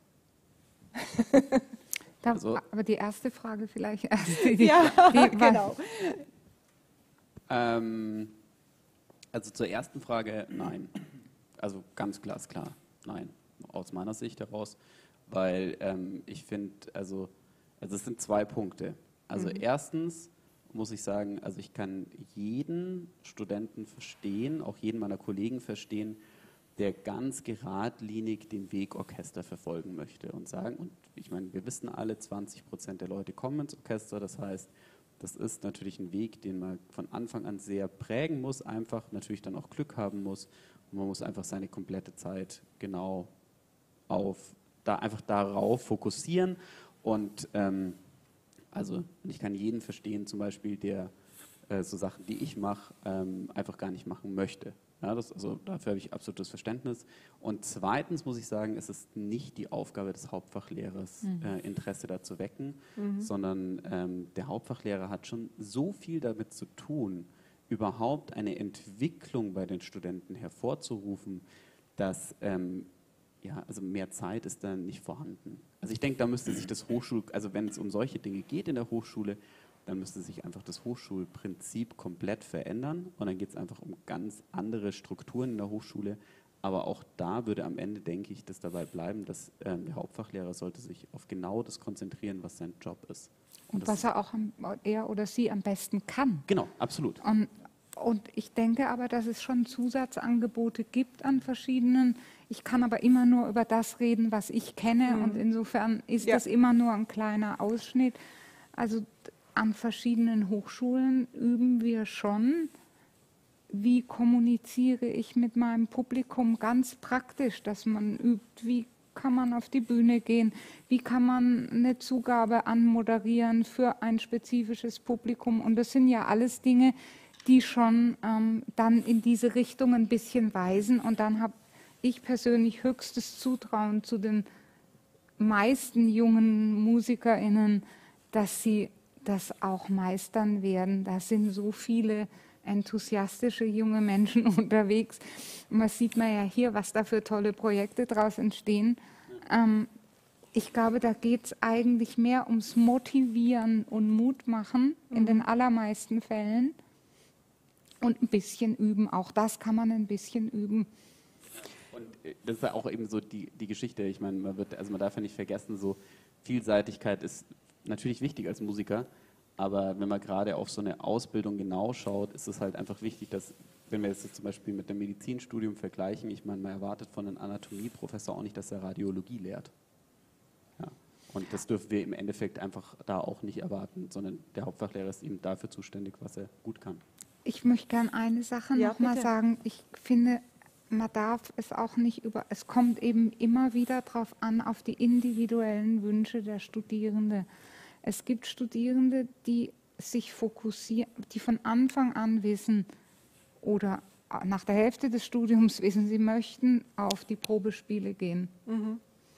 da, Also, aber die erste Frage vielleicht erst. Die, ja, die, genau. Ähm, also zur ersten Frage, nein. Also ganz glasklar, nein, aus meiner Sicht heraus. Weil ähm, ich finde, also, also es sind zwei Punkte. Also mhm. erstens muss ich sagen, also ich kann jeden Studenten verstehen, auch jeden meiner Kollegen verstehen, der ganz geradlinig den Weg Orchester verfolgen möchte und sagen, und ich meine, wir wissen alle, zwanzig Prozent der Leute kommen ins Orchester, das heißt, das ist natürlich ein Weg, den man von Anfang an sehr prägen muss, einfach natürlich dann auch Glück haben muss und man muss einfach seine komplette Zeit genau auf, da einfach darauf fokussieren und ähm, also ich kann jeden verstehen, zum Beispiel, der äh, so Sachen, die ich mache, ähm, einfach gar nicht machen möchte. Ja, das, also dafür habe ich absolutes Verständnis. Und zweitens muss ich sagen, es ist nicht die Aufgabe des Hauptfachlehrers, mhm. äh, Interesse da zu wecken, mhm. sondern ähm, der Hauptfachlehrer hat schon so viel damit zu tun, überhaupt eine Entwicklung bei den Studenten hervorzurufen, dass ähm, ja, also mehr Zeit ist da nicht vorhanden. Also ich denke, da müsste sich das Hochschul, also wenn es um solche Dinge geht in der Hochschule, dann müsste sich einfach das Hochschulprinzip komplett verändern und dann geht es einfach um ganz andere Strukturen in der Hochschule. Aber auch da würde am Ende, denke ich, das dabei bleiben, dass ähm, der Hauptfachlehrer sollte sich auf genau das konzentrieren, was sein Job ist. Und, und was er auch am, er oder sie am besten kann. Genau, absolut. Und, und ich denke aber, dass es schon Zusatzangebote gibt an verschiedenen. Ich kann aber immer nur über das reden, was ich kenne. Mhm. Und insofern ist ja. das immer nur ein kleiner Ausschnitt. Also an verschiedenen Hochschulen üben wir schon, wie kommuniziere ich mit meinem Publikum ganz praktisch, dass man übt, wie kann man auf die Bühne gehen, wie kann man eine Zugabe anmoderieren für ein spezifisches Publikum. Und das sind ja alles Dinge, die schon ähm, dann in diese Richtung ein bisschen weisen. Und dann habe ich persönlich höchstes Zutrauen zu den meisten jungen MusikerInnen, dass sie das auch meistern werden. Da sind so viele enthusiastische junge Menschen unterwegs. Und das sieht man ja hier, was da für tolle Projekte daraus entstehen. Ähm, ich glaube, da geht es eigentlich mehr ums Motivieren und Mut machen, mhm. in den allermeisten Fällen. Und ein bisschen üben. Auch das kann man ein bisschen üben. Und das ist ja auch eben so die, die Geschichte. Ich meine, man wird, also man darf ja nicht vergessen, so Vielseitigkeit ist natürlich wichtig als Musiker, aber wenn man gerade auf so eine Ausbildung genau schaut, ist es halt einfach wichtig, dass, wenn wir jetzt zum Beispiel mit dem Medizinstudium vergleichen, ich meine, man erwartet von einem Anatomieprofessor auch nicht, dass er Radiologie lehrt. Und das dürfen wir im Endeffekt einfach da auch nicht erwarten, sondern der Hauptfachlehrer ist eben dafür zuständig, was er gut kann. Ich möchte gerne eine Sache Ja, noch mal bitte. sagen. Ich finde, man darf es auch nicht über, es kommt eben immer wieder darauf an, auf die individuellen Wünsche der Studierenden. Es gibt Studierende, die sich fokussieren, die von Anfang an wissen oder nach der Hälfte des Studiums wissen, sie möchten auf die Probespiele gehen. Mhm.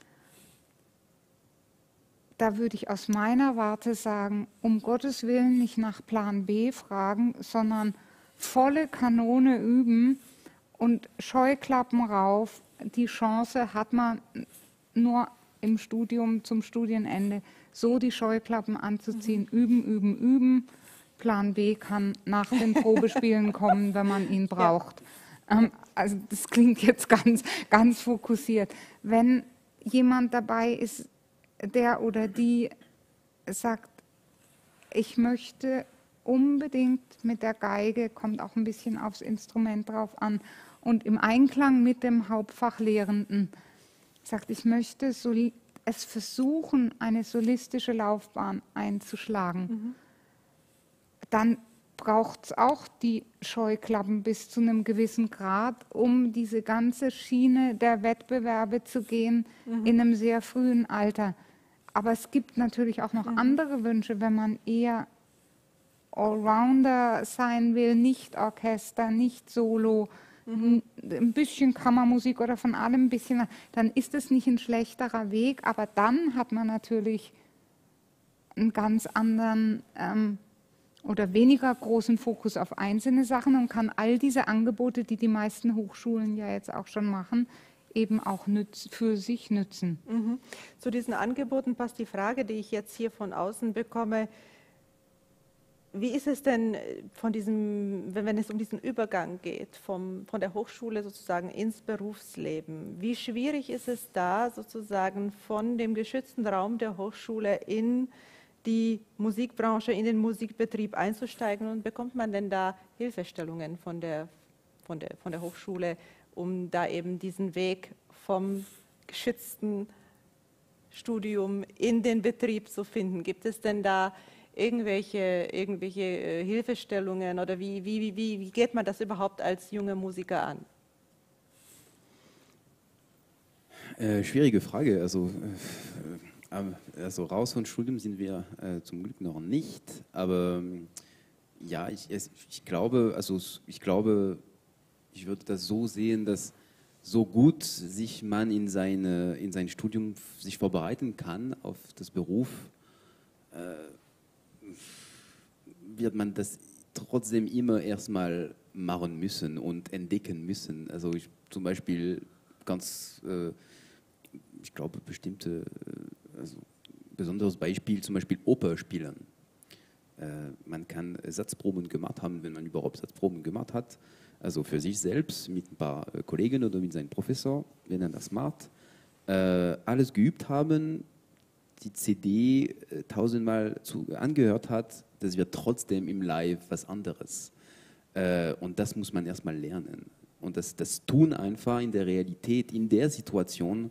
Da würde ich aus meiner Warte sagen, um Gottes Willen nicht nach Plan B fragen, sondern volle Kanone üben und Scheuklappen rauf. Die Chance hat man nur im Studium zum Studienende, so die Scheuklappen anzuziehen, mhm. üben, üben, üben. Plan B kann nach den Probespielen kommen, wenn man ihn braucht. Ja. Ähm, also das klingt jetzt ganz, ganz fokussiert. Wenn jemand dabei ist, der oder die sagt, ich möchte unbedingt mit der Geige, kommt auch ein bisschen aufs Instrument drauf an, und im Einklang mit dem Hauptfachlehrenden sagt, ich möchte es versuchen, eine solistische Laufbahn einzuschlagen, mhm. dann braucht es auch die Scheuklappen bis zu einem gewissen Grad, um diese ganze Schiene der Wettbewerbe zu gehen, mhm. in einem sehr frühen Alter. Aber es gibt natürlich auch noch mhm. andere Wünsche, wenn man eher Allrounder sein will, nicht Orchester, nicht Solo, mhm. ein bisschen Kammermusik oder von allem ein bisschen, dann ist es nicht ein schlechterer Weg, aber dann hat man natürlich einen ganz anderen ähm, oder weniger großen Fokus auf einzelne Sachen und kann all diese Angebote, die die meisten Hochschulen ja jetzt auch schon machen, eben auch nütz, für sich nützen. Mhm. Zu diesen Angeboten passt die Frage, die ich jetzt hier von außen bekomme. Wie ist es denn von diesem, wenn es um diesen Übergang geht, vom, von der Hochschule sozusagen ins Berufsleben? Wie schwierig ist es da sozusagen von dem geschützten Raum der Hochschule in die Musikbranche, in den Musikbetrieb einzusteigen, und bekommt man denn da Hilfestellungen von der, von der, von der Hochschule, um da eben diesen Weg vom geschützten Studium in den Betrieb zu finden? Gibt es denn da irgendwelche, irgendwelche Hilfestellungen oder wie, wie, wie, wie geht man das überhaupt als junger Musiker an? Äh, schwierige Frage. Also, äh, also raus vom Studium sind wir äh, zum Glück noch nicht, aber ja, ich, ich glaube, also ich glaube, ich würde das so sehen, dass so gut sich man in, seine, in sein Studium sich vorbereiten kann auf das Beruf, äh, wird man das trotzdem immer erstmal machen müssen und entdecken müssen. Also ich, zum Beispiel ganz, äh, ich glaube, bestimmte, äh, also besonderes Beispiel, zum Beispiel Oper spielen. Äh, man kann Satzproben gemacht haben, wenn man überhaupt Satzproben gemacht hat. Also für sich selbst, mit ein paar Kollegen oder mit seinem Professor, wenn er das macht, äh, alles geübt haben, die C D äh, tausendmal zu, angehört hat, das wird trotzdem im Live was anderes. Äh, und das muss man erstmal lernen. Und das, das tun einfach in der Realität, in der Situation,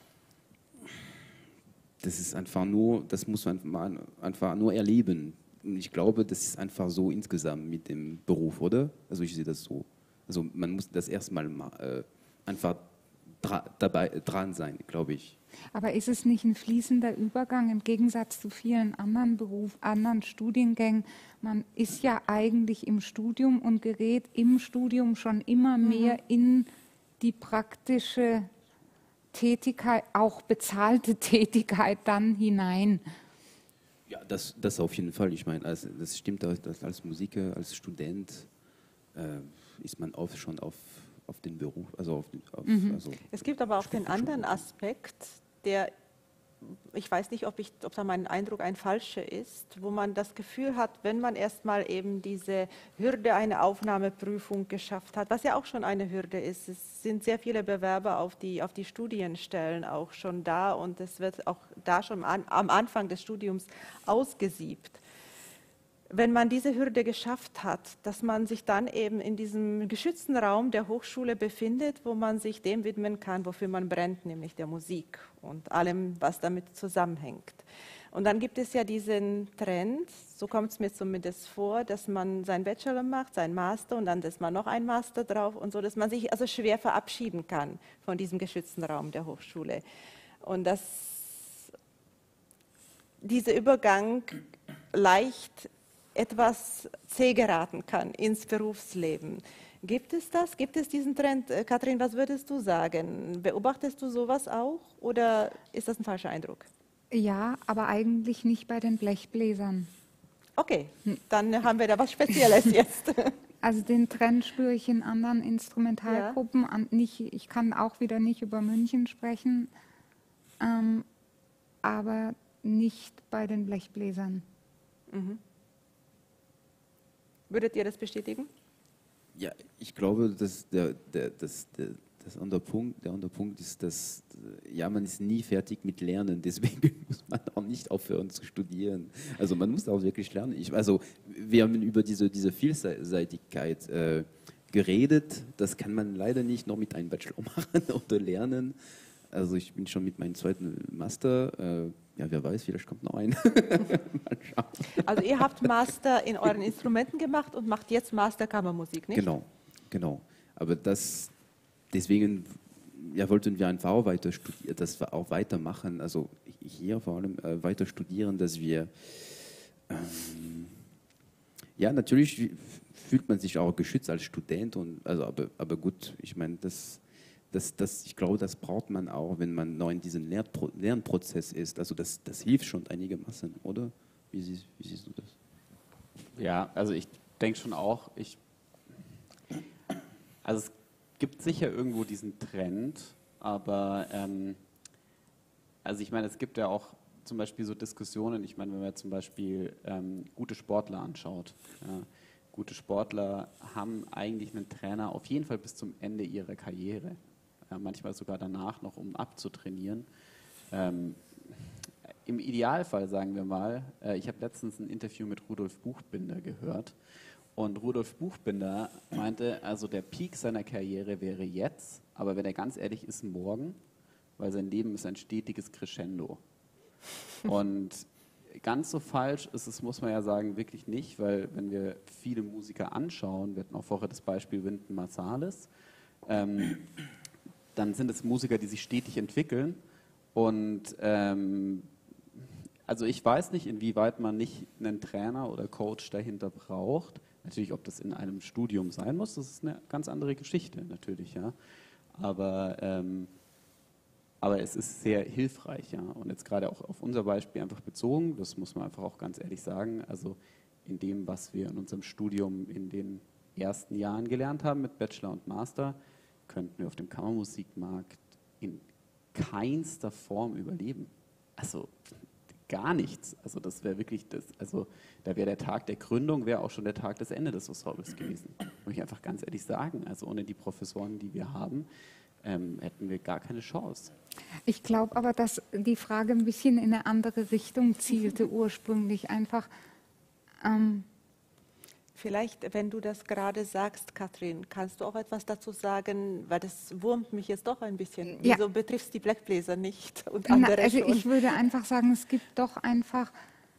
das ist einfach nur, das muss man einfach nur erleben. Und ich glaube, das ist einfach so insgesamt mit dem Beruf, oder? Also ich sehe das so. Also man muss das erstmal äh, einfach dra dabei dran sein, glaube ich. Aber ist es nicht ein fließender Übergang im Gegensatz zu vielen anderen Berufen, anderen Studiengängen? Man ist ja eigentlich im Studium und gerät im Studium schon immer mehr mhm. in die praktische Tätigkeit, auch bezahlte Tätigkeit dann hinein. Ja, das, das auf jeden Fall. Ich meine, also das stimmt, dass als Musiker, als Student äh, ist man oft schon auf, auf den Beruf. Also auf, auf, mhm. also es gibt aber auch den anderen Aspekt, der, ich weiß nicht, ob, ich, ob da mein Eindruck ein falscher ist, wo man das Gefühl hat, wenn man erstmal eben diese Hürde, eine Aufnahmeprüfung geschafft hat, was ja auch schon eine Hürde ist. Es sind sehr viele Bewerber auf die, auf die Studienstellen auch schon da und es wird auch da schon an, am Anfang des Studiums ausgesiebt. wenn man diese Hürde geschafft hat, dass man sich dann eben in diesem geschützten Raum der Hochschule befindet, wo man sich dem widmen kann, wofür man brennt, nämlich der Musik und allem, was damit zusammenhängt. Und dann gibt es ja diesen Trend, so kommt es mir zumindest vor, dass man seinen Bachelor macht, seinen Master und dann ist man noch ein Master drauf und so, dass man sich also schwer verabschieden kann von diesem geschützten Raum der Hochschule. Und dass dieser Übergang leicht etwas zäh geraten kann ins Berufsleben. Gibt es das? Gibt es diesen Trend? Kathrin, was würdest du sagen? Beobachtest du sowas auch oder ist das ein falscher Eindruck? Ja, aber eigentlich nicht bei den Blechbläsern. Okay, dann haben wir da was Spezielles jetzt. Also den Trend spüre ich in anderen Instrumentalgruppen. Ja. An, nicht, ich kann auch wieder nicht über München sprechen, ähm, aber nicht bei den Blechbläsern. Mhm. Würdet ihr das bestätigen? Ja, ich glaube, dass der, der, das, der, das andere Punkt, der andere Punkt ist, dass ja, man ist nie fertig mit Lernen, deswegen muss man auch nicht aufhören zu studieren. Also man muss auch wirklich lernen. Ich, also wir haben über diese, diese Vielseitigkeit äh, geredet, das kann man leider nicht noch mit einem Bachelor machen oder lernen. Also ich bin schon mit meinem zweiten Master, äh, ja wer weiß, vielleicht kommt noch ein. Mal schauen. Also ihr habt Master in euren Instrumenten gemacht und macht jetzt Master Kammermusik, nicht? Genau, genau. Aber das, deswegen ja, wollten wir einfach auch weiter studieren, das auch weitermachen, also hier vor allem äh, weiter studieren, dass wir, ähm, ja natürlich fühlt man sich auch geschützt als Student, und, also, aber, aber gut, ich meine, das, das, das, ich glaube, das braucht man auch, wenn man noch in diesem Lernpro Lernprozess ist, also das, das hilft schon einigermaßen, oder? Wie siehst, wie siehst du das? Ja, also ich denke schon auch, ich, also es gibt sicher irgendwo diesen Trend, aber ähm, also ich meine, es gibt ja auch zum Beispiel so Diskussionen, ich meine, wenn man zum Beispiel ähm, gute Sportler anschaut, ja, gute Sportler haben eigentlich einen Trainer auf jeden Fall bis zum Ende ihrer Karriere, ja, manchmal sogar danach noch, um abzutrainieren. Ähm, Im Idealfall, sagen wir mal, äh, ich habe letztens ein Interview mit Rudolf Buchbinder gehört. Und Rudolf Buchbinder meinte, also der Peak seiner Karriere wäre jetzt, aber wenn er ganz ehrlich ist, morgen, weil sein Leben ist ein stetiges Crescendo. Und ganz so falsch ist es, muss man ja sagen, wirklich nicht, weil wenn wir viele Musiker anschauen, wir hatten auch vorher das Beispiel Wynton Marsalis, ähm, dann sind es Musiker, die sich stetig entwickeln. Und ähm, also ich weiß nicht, inwieweit man nicht einen Trainer oder Coach dahinter braucht. Natürlich, ob das in einem Studium sein muss, das ist eine ganz andere Geschichte natürlich, ja. Aber, ähm, aber es ist sehr hilfreich, ja. Und jetzt gerade auch auf unser Beispiel einfach bezogen, das muss man einfach auch ganz ehrlich sagen, also in dem, was wir in unserem Studium in den ersten Jahren gelernt haben mit Bachelor und Master, könnten wir auf dem Kammermusikmarkt in keinster Form überleben. Also gar nichts. Also das wäre wirklich das, also da wäre der Tag der Gründung, wäre auch schon der Tag des Endes des Ensembles gewesen. Muss ich einfach ganz ehrlich sagen. Also ohne die Professoren, die wir haben, ähm, hätten wir gar keine Chance. Ich glaube aber, dass die Frage ein bisschen in eine andere Richtung zielte ursprünglich. Einfach ähm Vielleicht, wenn du das gerade sagst, Kathrin, kannst du auch etwas dazu sagen, weil das wurmt mich jetzt doch ein bisschen. Ja. Wieso betrifft es die Blechbläser nicht und andere Na, also schon? ich würde einfach sagen, es gibt doch einfach,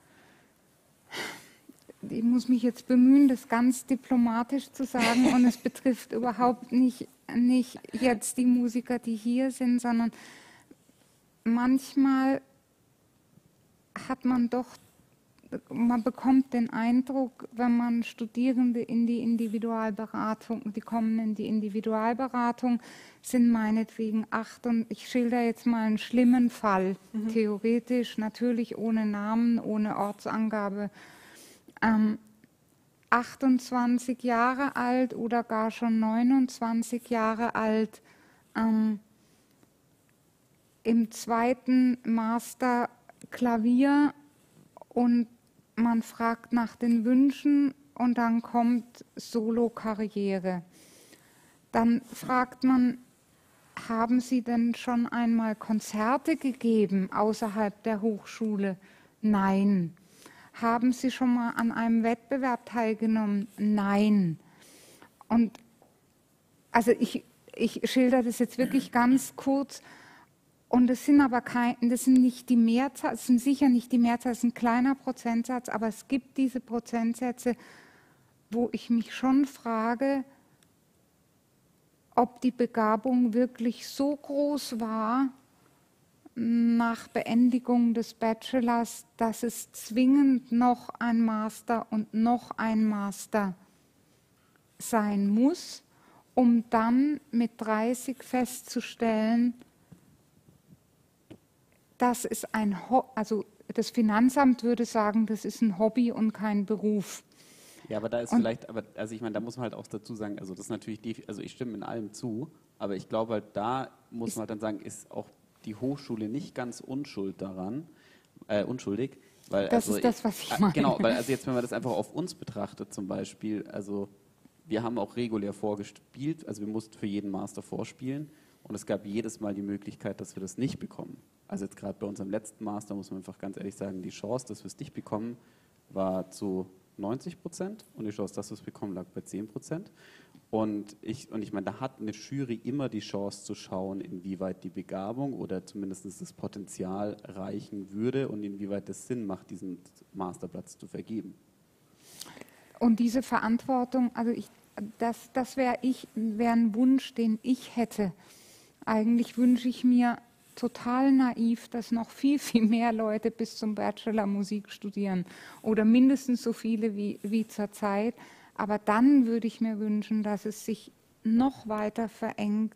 ich muss mich jetzt bemühen, das ganz diplomatisch zu sagen, und es betrifft überhaupt nicht, nicht jetzt die Musiker, die hier sind, sondern manchmal hat man doch, man bekommt den Eindruck, wenn man Studierende in die Individualberatung, die kommen in die Individualberatung, sind meinetwegen acht, und ich schilder jetzt mal einen schlimmen Fall, mhm. theoretisch, natürlich ohne Namen, ohne Ortsangabe, ähm, achtundzwanzig Jahre alt oder gar schon neunundzwanzig Jahre alt, ähm, im zweiten Master Klavier, und man fragt nach den Wünschen und dann kommt Solo-Karriere. Dann fragt man, haben Sie denn schon einmal Konzerte gegeben außerhalb der Hochschule? Nein. haben Sie schon mal an einem Wettbewerb teilgenommen? Nein. Und also ich, ich schilder das jetzt wirklich ganz kurz. Und es sind aber kein, das sind nicht die Mehrzahl, es sind sicher nicht die Mehrzahl, es ist ein kleiner Prozentsatz, aber es gibt diese Prozentsätze, wo ich mich schon frage, ob die Begabung wirklich so groß war nach Beendigung des Bachelors, dass es zwingend noch ein Master und noch ein Master sein muss, um dann mit dreißig festzustellen, das ist ein Ho- also das Finanzamt würde sagen, das ist ein Hobby und kein Beruf. Ja, aber da ist Und vielleicht, aber also ich meine, da muss man halt auch dazu sagen, also das ist natürlich, die, also ich stimme in allem zu, aber ich glaube halt, da muss man halt dann sagen, ist auch die Hochschule nicht ganz unschuld daran, äh, unschuldig, weil Das also ist das, was ich äh, meine. Genau, weil also jetzt, wenn man das einfach auf uns betrachtet zum Beispiel, also wir haben auch regulär vorgespielt, also wir mussten für jeden Master vorspielen und es gab jedes Mal die Möglichkeit, dass wir das nicht bekommen. Also jetzt gerade bei unserem letzten Master muss man einfach ganz ehrlich sagen, die Chance, dass wir es nicht bekommen, war zu neunzig Prozent und die Chance, dass wir es bekommen, lag bei zehn Prozent. Und ich, und ich meine, da hat eine Jury immer die Chance zu schauen, inwieweit die Begabung oder zumindest das Potenzial reichen würde und inwieweit es Sinn macht, diesen Masterplatz zu vergeben. Und diese Verantwortung, also ich, das, das wäre ich, wäre ein Wunsch, den ich hätte. Eigentlich wünsche ich mir total naiv, dass noch viel, viel mehr Leute bis zum Bachelor Musik studieren oder mindestens so viele wie, wie zurzeit. Aber dann würde ich mir wünschen, dass es sich noch weiter verengt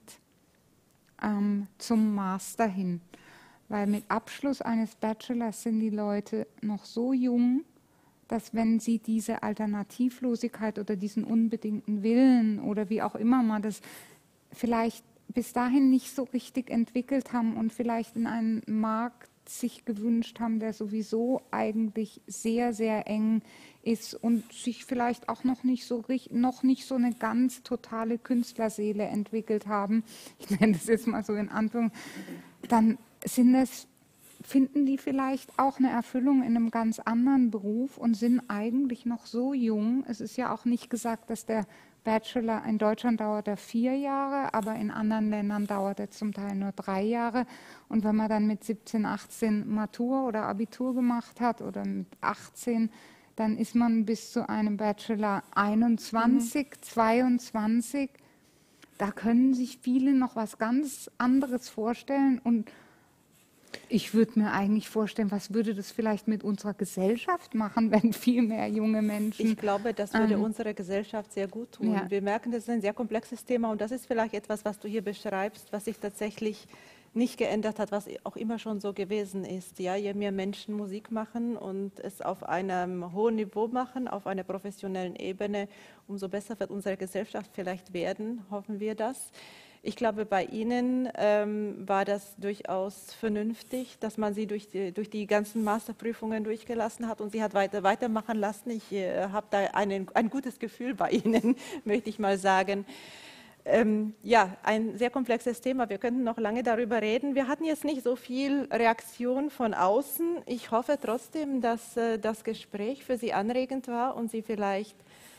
ähm, zum Master hin. Weil mit Abschluss eines Bachelors sind die Leute noch so jung, dass wenn sie diese Alternativlosigkeit oder diesen unbedingten Willen oder wie auch immer man das vielleicht bis dahin nicht so richtig entwickelt haben und vielleicht in einen Markt sich gewünscht haben, der sowieso eigentlich sehr, sehr eng ist und sich vielleicht auch noch nicht so, noch nicht so eine ganz totale Künstlerseele entwickelt haben, ich nenne das jetzt mal so in Anführung, dann sind es, finden die vielleicht auch eine Erfüllung in einem ganz anderen Beruf und sind eigentlich noch so jung. Es ist ja auch nicht gesagt, dass der Bachelor, in Deutschland dauert er vier Jahre, aber in anderen Ländern dauert er zum Teil nur drei Jahre. Und wenn man dann mit siebzehn, achtzehn Matur oder Abitur gemacht hat oder mit achtzehn, dann ist man bis zu einem Bachelor einundzwanzig, mhm. zweiundzwanzig. Da können sich viele noch was ganz anderes vorstellen und ich würde mir eigentlich vorstellen, was würde das vielleicht mit unserer Gesellschaft machen, wenn viel mehr junge Menschen... Ich glaube, das würde ähm, unserer Gesellschaft sehr gut tun. Ja. Wir merken, das ist ein sehr komplexes Thema und das ist vielleicht etwas, was du hier beschreibst, was sich tatsächlich nicht geändert hat, was auch immer schon so gewesen ist. Ja, je mehr Menschen Musik machen und es auf einem hohen Niveau machen, auf einer professionellen Ebene, umso besser wird unsere Gesellschaft vielleicht werden, hoffen wir das. Ich glaube, bei Ihnen ähm, war das durchaus vernünftig, dass man Sie durch die, durch die ganzen Masterprüfungen durchgelassen hat und Sie hat weiter, weitermachen lassen. Ich äh, habe da einen, ein gutes Gefühl bei Ihnen, möchte ich mal sagen. Ähm, ja, ein sehr komplexes Thema. Wir könnten noch lange darüber reden. Wir hatten jetzt nicht so viel Reaktion von außen. Ich hoffe trotzdem, dass äh, das Gespräch für Sie anregend war und Sie vielleicht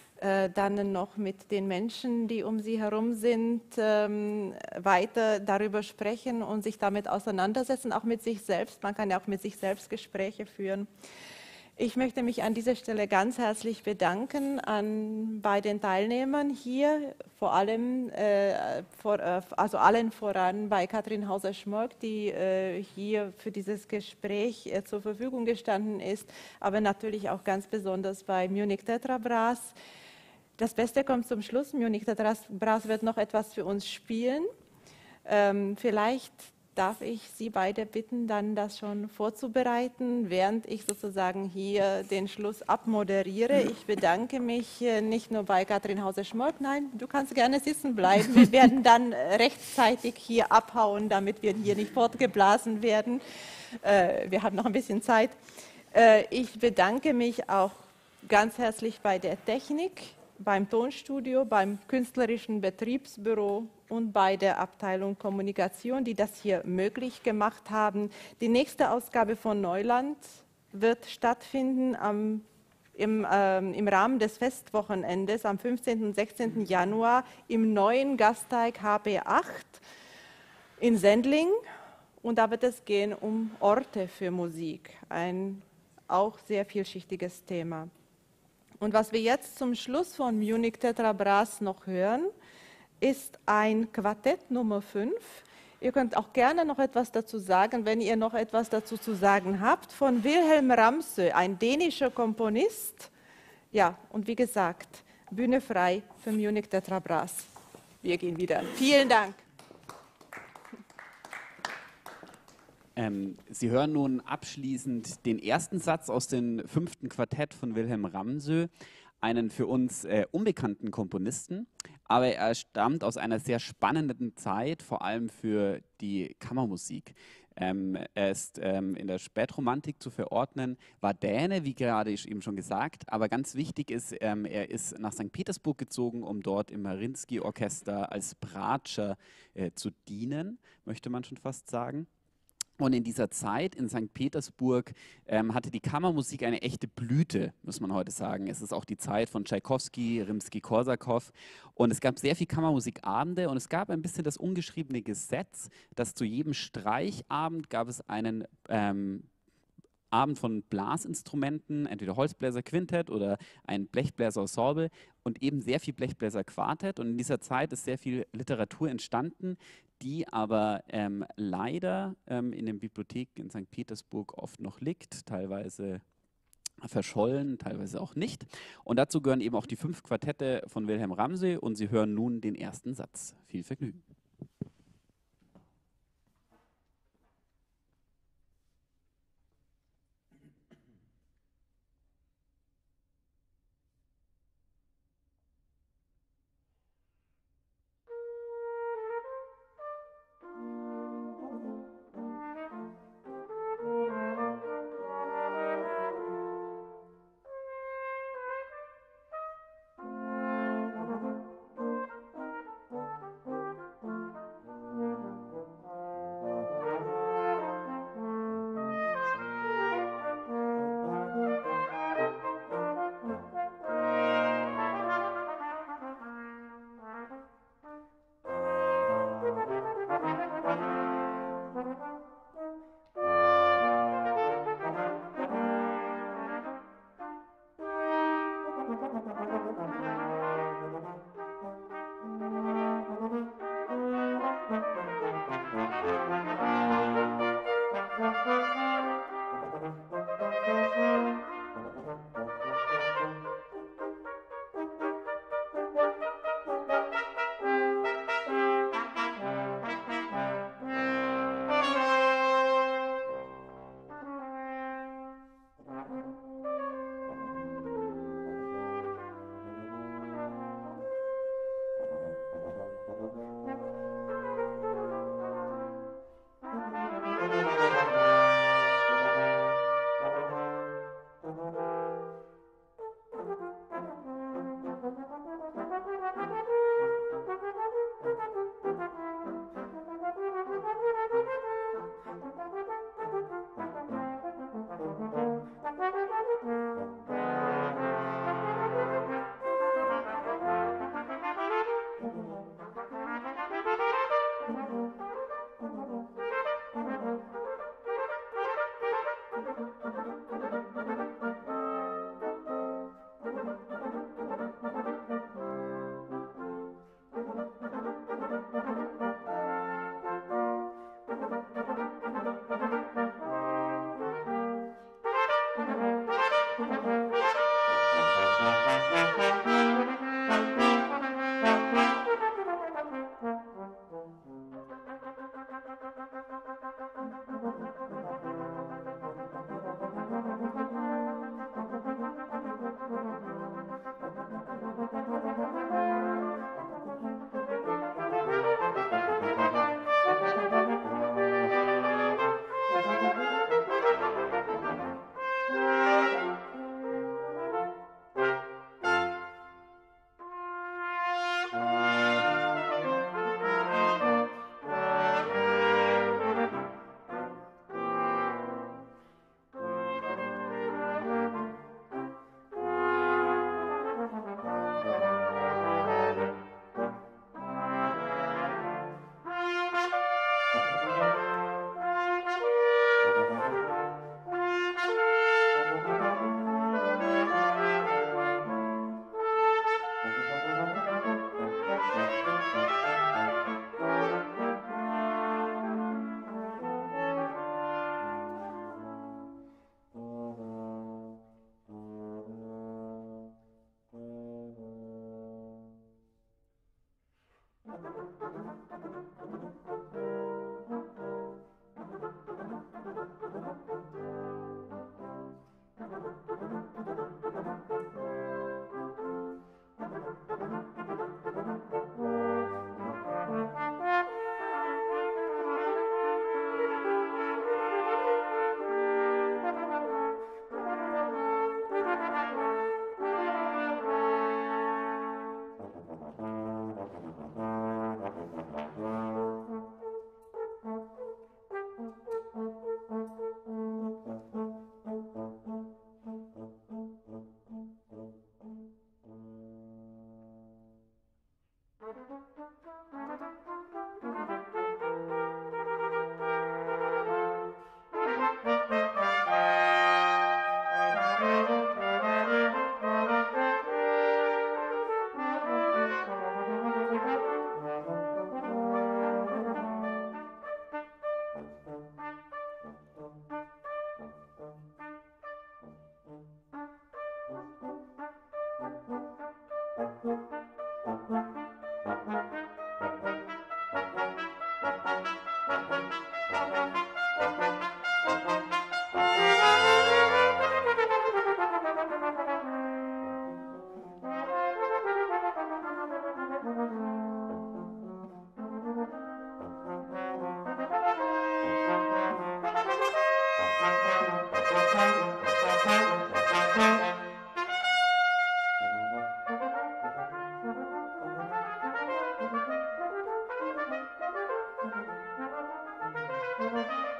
dann noch mit den Menschen, die um sie herum sind, ähm, weiter darüber sprechen und sich damit auseinandersetzen, auch mit sich selbst. Man kann ja auch mit sich selbst Gespräche führen. Ich möchte mich an dieser Stelle ganz herzlich bedanken an, bei den Teilnehmern hier, vor allem, äh, vor, äh, also allen voran bei Katrin Hauser-Schmolk, die äh, hier für dieses Gespräch äh, zur Verfügung gestanden ist, aber natürlich auch ganz besonders bei Munich Tetra Brass. Das Beste kommt zum Schluss. Munich Tetra Brass wird noch etwas für uns spielen. Ähm, vielleicht darf ich Sie beide bitten, dann das schon vorzubereiten, während ich sozusagen hier den Schluss abmoderiere. Ich bedanke mich äh, nicht nur bei Katrin Hauser-Schmolk, nein, du kannst gerne sitzen bleiben. Wir werden dann äh, rechtzeitig hier abhauen, damit wir hier nicht fortgeblasen werden. Äh, wir haben noch ein bisschen Zeit. Äh, ich bedanke mich auch ganz herzlich bei der Technik, beim Tonstudio, beim künstlerischen Betriebsbüro und bei der Abteilung Kommunikation, die das hier möglich gemacht haben. Die nächste Ausgabe von Neuland wird stattfinden am, im, ähm, im Rahmen des Festwochenendes am fünfzehnten und sechzehnten Januar im neuen Gasteig H B acht in Sendling. Und da wird es gehen um Orte für Musik, ein auch sehr vielschichtiges Thema. Und was wir jetzt zum Schluss von Munich Tetrabrass noch hören, ist ein Quartett Nummer fünf. Ihr könnt auch gerne noch etwas dazu sagen, wenn ihr noch etwas dazu zu sagen habt, von Wilhelm Ramsø, ein dänischer Komponist. Ja, und wie gesagt, Bühne frei für Munich Tetrabrass. Wir gehen wieder. Vielen Dank. Ähm, Sie hören nun abschließend den ersten Satz aus dem fünften Quartett von Wilhelm Ramsø, einen für uns äh, unbekannten Komponisten, aber er stammt aus einer sehr spannenden Zeit, vor allem für die Kammermusik. Ähm, er ist ähm, in der Spätromantik zu verordnen, war Däne, wie gerade eben schon gesagt, aber ganz wichtig ist, ähm, er ist nach Sankt Petersburg gezogen, um dort im Mariinsky-Orchester als Bratscher äh, zu dienen, möchte man schon fast sagen. Und in dieser Zeit in Sankt Petersburg ähm, hatte die Kammermusik eine echte Blüte, muss man heute sagen. Es ist auch die Zeit von Tschaikowski, Rimsky-Korsakow. Und es gab sehr viele Kammermusikabende und es gab ein bisschen das ungeschriebene Gesetz, dass zu jedem Streichabend gab es einen ähm, Abend von Blasinstrumenten, entweder Holzbläser Quintett oder ein Blechbläser Ensemble und eben sehr viel Blechbläser Quartett. Und in dieser Zeit ist sehr viel Literatur entstanden, die aber ähm, leider ähm, in den Bibliotheken in Sankt Petersburg oft noch liegt, teilweise verschollen, teilweise auch nicht. Und dazu gehören eben auch die fünf Quartette von Wilhelm Ramsø und Sie hören nun den ersten Satz. Viel Vergnügen. Thank you. Thank you.